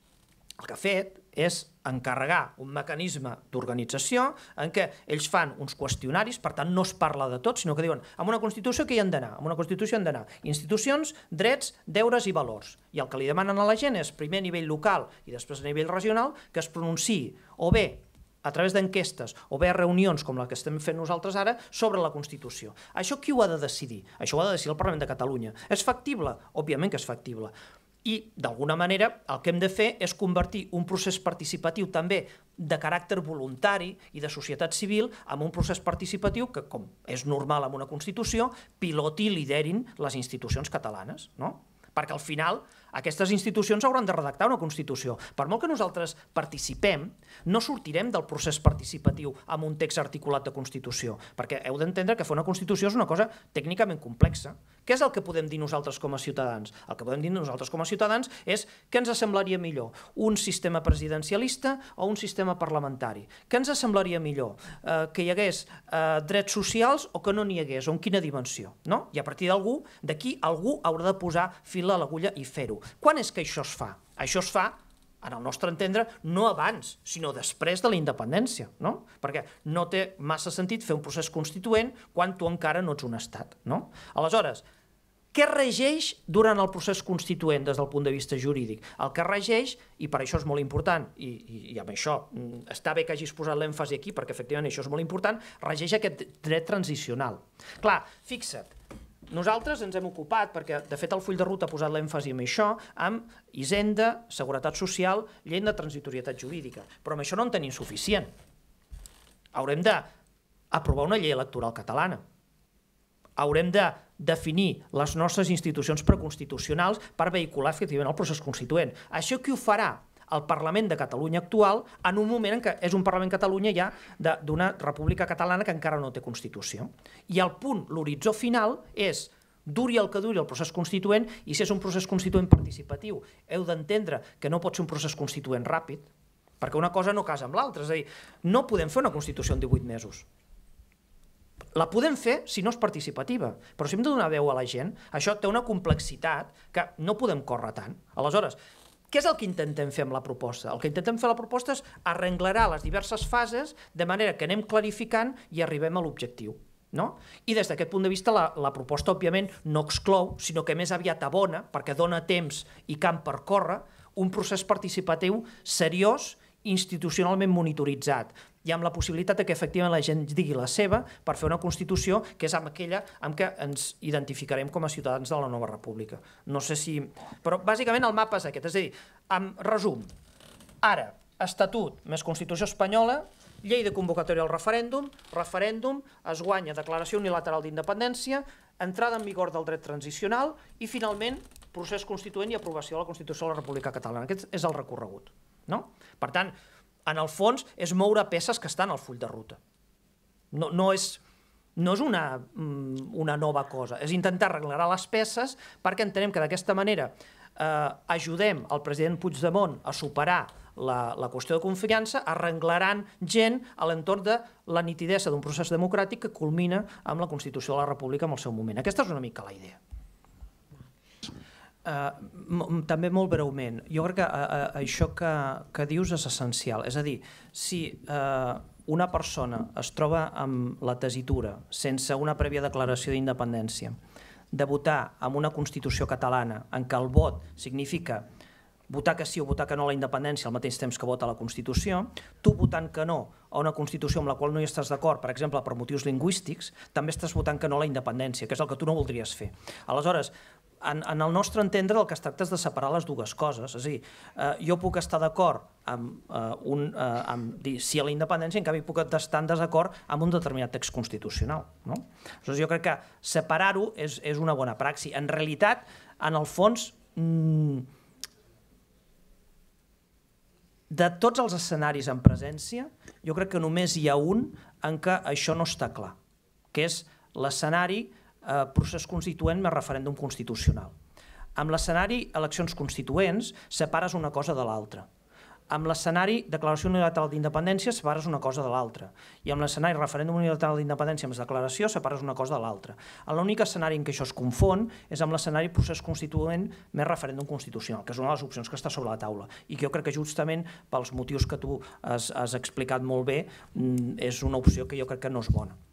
el que ha fet és encarregar un mecanisme d'organització en què ells fan uns qüestionaris, per tant no es parla de tot, sinó que diuen en una Constitució què hi han d'anar? En una Constitució han d'anar institucions, drets, deures i valors. I el que li demanen a la gent és, primer a nivell local i després a nivell regional, que es pronunciï o bé a través d'enquestes o bé a reunions com la que estem fent nosaltres ara sobre la Constitució. Això qui ho ha de decidir? Això ho ha de decidir el Parlament de Catalunya. És factible? Òbviament que és factible. I, d'alguna manera, el que hem de fer és convertir un procés participatiu també de caràcter voluntari i de societat civil en un procés participatiu que, com és normal en una Constitució, piloti i liderin les institucions catalanes, no? Perquè al final aquestes institucions hauran de redactar una Constitució. Per molt que nosaltres participem, no sortirem del procés participatiu amb un text articulat de Constitució, perquè heu d'entendre que fer una Constitució és una cosa tècnicament complexa. Què és el que podem dir nosaltres com a ciutadans? El que podem dir nosaltres com a ciutadans és què ens semblaria millor, un sistema presidencialista o un sistema parlamentari? Què ens semblaria millor? Que hi hagués drets socials o que no n'hi hagués, o en quina dimensió? I a partir d'aquí algú haurà de posar fil a l'agulla i fer-ho. Quan és que això es fa? Això es fa, en el nostre entendre, no abans, sinó després de la independència, no? Perquè no té massa sentit fer un procés constituent quan tu encara no ets un estat, no? Aleshores, què regeix durant el procés constituent des del punt de vista jurídic? El que regeix, i per això és molt important, i amb això està bé que hagis posat l'èmfasi aquí, perquè efectivament això és molt important, regeix aquest dret transicional. Clar, fixa't, nosaltres ens hem ocupat, perquè de fet el full de ruta ha posat l'èmfasi en això, amb Hisenda, Seguretat Social, llei de transitorietat jurídica. Però amb això no en tenim suficient. Haurem d'aprovar una llei electoral catalana. Haurem de definir les nostres institucions preconstitucionals per vehicular efectivament el procés constituent. Això qui ho farà? El Parlament de Catalunya actual, en un moment en què és un Parlament de Catalunya ja d'una república catalana que encara no té Constitució. I el punt, l'horitzó final, és duri el que duri el procés constituent, i si és un procés constituent participatiu, heu d'entendre que no pot ser un procés constituent ràpid, perquè una cosa no casa amb l'altra, és a dir, no podem fer una Constitució en 18 mesos. La podem fer si no és participativa, però si hem de donar veu a la gent, això té una complexitat que no podem córrer tant. Aleshores, què és el que intentem fer amb la proposta? El que intentem fer a la proposta és arrenglerar les diverses fases de manera que anem clarificant i arribem a l'objectiu. I des d'aquest punt de vista la proposta, òbviament, no exclou, sinó que més aviat abona, perquè dona temps i camp per córrer, un procés participatiu seriós, institucionalment monitoritzat. i amb la possibilitat que efectivament la gent digui la seva per fer una Constitució que és amb aquella amb què ens identificarem com a ciutadans de la nova república. No sé si... Però bàsicament el mapa és aquest, és a dir, en resum, ara, Estatut més Constitució espanyola, llei de convocatòria al referèndum, es guanya declaració unilateral d'independència, entrada en vigor del dret transicional i finalment procés constituent i aprovació de la Constitució de la República Catalana. Aquest és el recorregut. Per tant, en el fons, és moure peces que estan al full de ruta. No és una nova cosa, és intentar arreglar les peces perquè entenem que d'aquesta manera ajudem el president Puigdemont a superar la qüestió de confiança, arreglaran gent a l'entorn de la nitidesa d'un procés democràtic que culmina amb la Constitució de la República en el seu moment. Aquesta és una mica la idea. També molt breument, jo crec que això que dius és essencial, és a dir, si una persona es troba amb la tessitura sense una prèvia declaració d'independència de votar amb una Constitució catalana en què el vot significa votar que sí o votar que no a la independència al mateix temps que vota la Constitució, tu votant que no a una Constitució amb la qual no hi estàs d'acord, per exemple, per motius lingüístics, també estàs votant que no a la independència, que és el que tu no voldries fer. Aleshores, en el nostre entendre el que es tracta és de separar les dues coses, és a dir, jo puc estar d'acord amb dir sí a la independència, en canvi puc estar en desacord amb un determinat text constitucional. Aleshores, jo crec que separar-ho és una bona praxi. En realitat, en el fons, de tots els escenaris en presència, jo crec que només hi ha un en què això no està clar, que és l'escenari procés constituent més referèndum constitucional. Amb l'escenari eleccions constituents separes una cosa de l'altra. Amb l'escenari declaració unilateral d'independència separes una cosa de l'altra. I amb l'escenari referèndum unilateral d'independència més declaració separes una cosa de l'altra. L'únic escenari en què això es confon és amb l'escenari procés constituent més referèndum constitucional, que és una de les opcions que està sobre la taula. I que jo crec que justament pels motius que tu has explicat molt bé és una opció que jo crec que no és bona.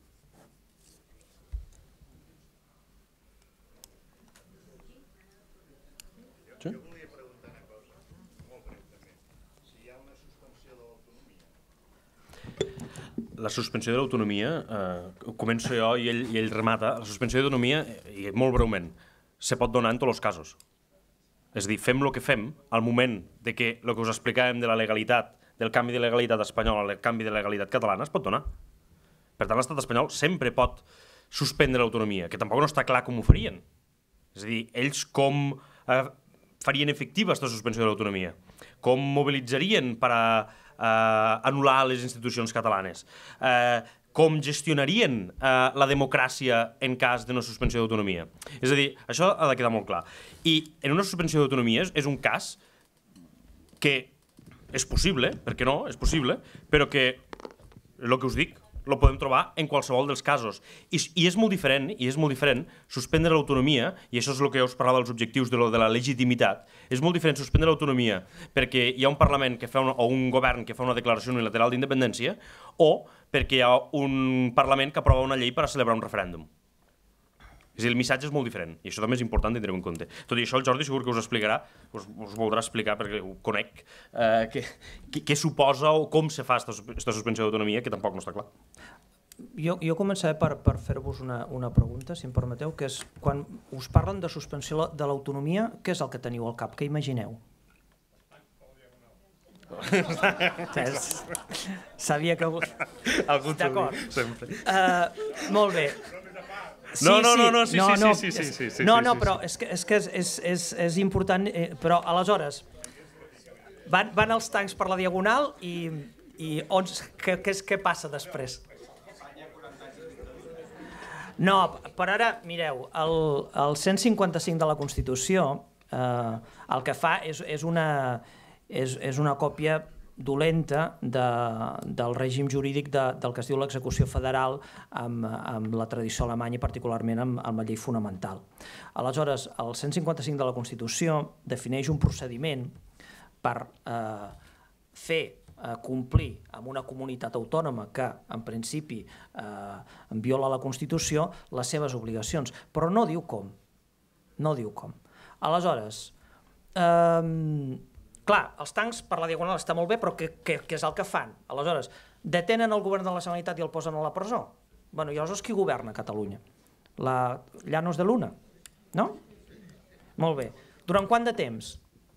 Jo volia preguntar una cosa, molt breument. Si hi ha una suspensió de l'autonomia... La suspensió de l'autonomia, començo jo i ell remata, la suspensió d'autonomia, i molt breument, se pot donar en tots els casos. És a dir, fem el que fem al moment de que el que us explicàvem de la legalitat, del canvi de legalitat espanyola al canvi de legalitat catalana, es pot donar. Per tant, l'estat espanyol sempre pot suspendre l'autonomia, que tampoc no està clar com ho farien. És a dir, ells com farien efectiva aquesta suspensió de l'autonomia? Com mobilitzarien per anul·lar les institucions catalanes? Com gestionarien la democràcia en cas d'una suspensió d'autonomia? És a dir, això ha de quedar molt clar. I en una suspensió d'autonomia és un cas que és possible, perquè no, és possible, però que, el que us dic, lo podem trobar en qualsevol dels casos. I és molt diferent, suspendre l'autonomia, i això és el que us parlava dels objectius de la legitimitat, és molt diferent suspendre l'autonomia perquè hi ha un Parlament o un govern que fa una declaració unilateral d'independència o perquè hi ha un Parlament que aprova una llei per a celebrar un referèndum. És a dir, el missatge és molt diferent, i això també és important tindre-ho en compte. Tot i això, el Jordi segur que us explicarà, us voldrà explicar, perquè ho conec, què suposa o com se fa aquesta suspensió d'autonomia, que tampoc no està clar. Jo començaré per fer-vos una pregunta, si em permeteu, que és, quan us parlen de suspensió de l'autonomia, què és el que teniu al cap? Què imagineu? Sabia que... D'acord. Molt bé. No, però és que és important, però aleshores van els tancs per la diagonal i què passa després? No, per ara, mireu, el 155 de la Constitució el que fa és una còpia dolenta del règim jurídic del que es diu l'execució federal amb la tradició alemanya i particularment amb la llei fonamental. Aleshores, el 155 de la Constitució defineix un procediment per fer complir amb una comunitat autònoma que, en principi, viola la Constitució, les seves obligacions, però no diu com. No diu com. Aleshores, Clar, els tancs per la Diagonal està molt bé, però què és el que fan? Aleshores, detenen el govern de la Generalitat i el posen a la presó? Bueno, i aleshores qui governa a Catalunya? La Llanos de Luna? No? Molt bé. Durant quant de temps?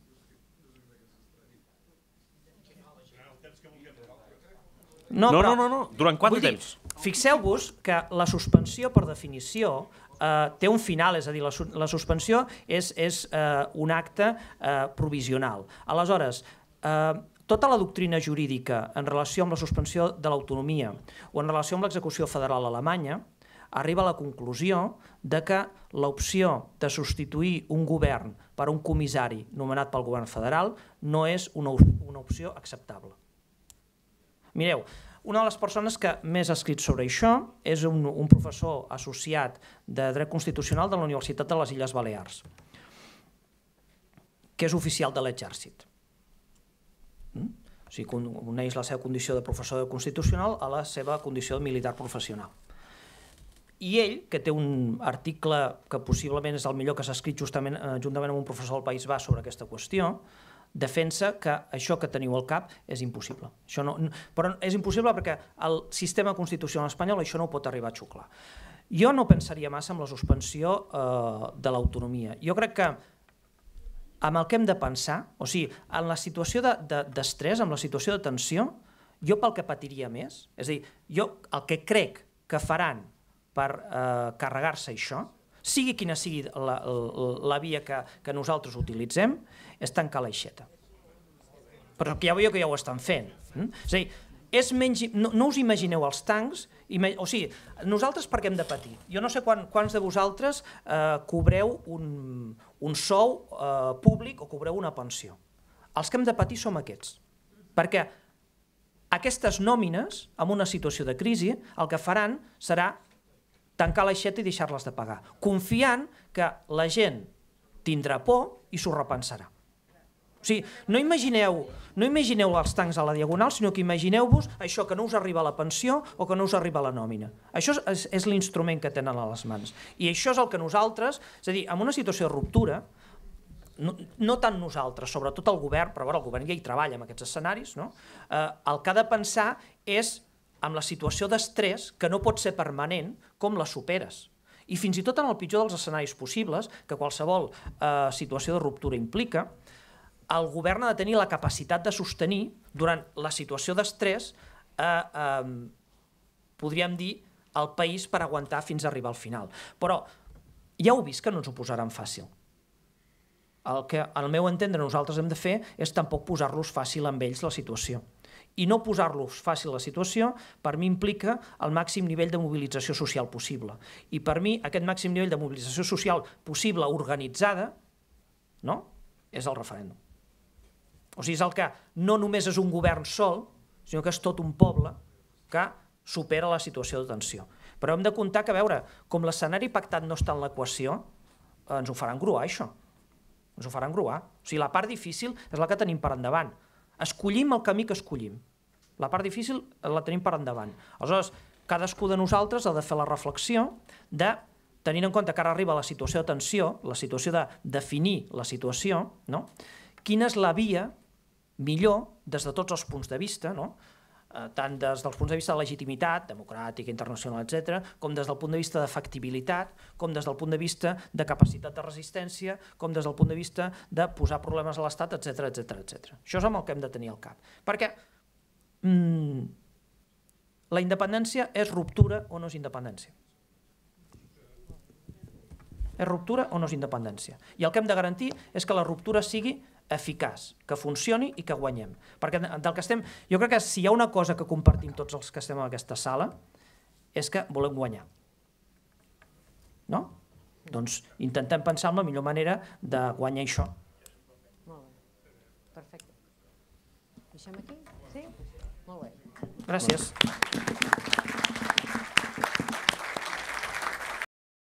No. Durant quant de temps? Fixeu-vos que la suspensió, per definició, té un final, és a dir, la suspensió és un acte provisional. Aleshores, tota la doctrina jurídica en relació amb la suspensió de l'autonomia o en relació amb l'execució federal alemanya arriba a la conclusió de que l'opció de substituir un govern per un comissari nomenat pel govern federal no és una opció acceptable. Mireu, una de les persones que més ha escrit sobre això és un professor associat de dret constitucional de la Universitat de les Illes Balears, que és oficial de l'exèrcit. O sigui, uneix la seva condició de professor de constitucional a la seva condició de militar professional. I ell, que té un article que possiblement és el millor que s'ha escrit juntament amb un professor del País Basc sobre aquesta qüestió, defensa que això que teniu al cap és impossible. Però és impossible perquè el sistema constitucional espanyol això no ho pot arribar a xuclar. Jo no pensaria massa en la suspensió de l'autonomia. Jo crec que amb el que hem de pensar, o sigui, en la situació d'estrès, en la situació de tensió, jo pel que patiria més, és a dir, jo el que crec que faran per carregar-se això, sigui quina sigui la via que nosaltres utilitzem, és tancar l'aixeta. Però ja veieu que ja ho estan fent. És a dir, no us imagineu els tancs, o sigui, nosaltres per què hem de patir? Jo no sé quants de vosaltres cobreu un sou públic o cobreu una pensió. Els que hem de patir som aquests. Perquè aquestes nòmines, en una situació de crisi, el que faran serà tancar l'aixeta i deixar-les de pagar, confiant que la gent tindrà por i s'ho repensarà. O sigui, no imagineu els tancs a la Diagonal, sinó que imagineu-vos això que no us arriba a la pensió o que no us arriba a la nòmina. Això és l'instrument que tenen a les mans. I això és el que nosaltres, és a dir, en una situació de ruptura, no tant nosaltres, sobretot el govern, però el govern ja hi treballa en aquests escenaris, el que ha de pensar és amb la situació d'estrès, que no pot ser permanent, com la superes. I fins i tot en el pitjor dels escenaris possibles, que qualsevol situació de ruptura implica, el govern ha de tenir la capacitat de sostenir, durant la situació d'estrès, podríem dir, el país per aguantar fins a arribar al final. Però ja heu vist que no ens ho posaran fàcil. El que, al meu entendre, nosaltres hem de fer és tampoc posar-los fàcil amb ells la situació. I no posar-los fàcil la situació, per mi implica el màxim nivell de mobilització social possible. I per mi aquest màxim nivell de mobilització social possible organitzada és el referèndum. O sigui, és el que no només és un govern sol, sinó que és tot un poble que supera la situació de tensió. Però hem de comptar que, a veure, com l'escenari pactat no està en l'equació, ens ho faran gruar, això. Ens ho faran gruar. O sigui, la part difícil és la que tenim per endavant. Escollim el camí que escollim. La part difícil la tenim per endavant. Aleshores, cadascú de nosaltres ha de fer la reflexió de, tenint en compte que ara arriba la situació de tensió, la situació de definir la situació, quina és la via millor des de tots els punts de vista, tant des dels punts de vista de legitimitat, democràtica, internacional, etc., com des del punt de vista d'efectibilitat, com des del punt de vista de capacitat de resistència, com des del punt de vista de posar problemes a l'Estat, etc. Això és amb el que hem de tenir al cap. Perquè la independència és ruptura o no és independència? És ruptura o no és independència? I el que hem de garantir és que la ruptura sigui eficaç, que funcioni i que guanyem. Perquè del que estem, jo crec que si hi ha una cosa que compartim tots els que estem en aquesta sala és que volem guanyar. No? Doncs intentem pensar en la millor manera de guanyar això. Molt bé. Perfecte. Deixem aquí? Sí? Molt bé. Gràcies.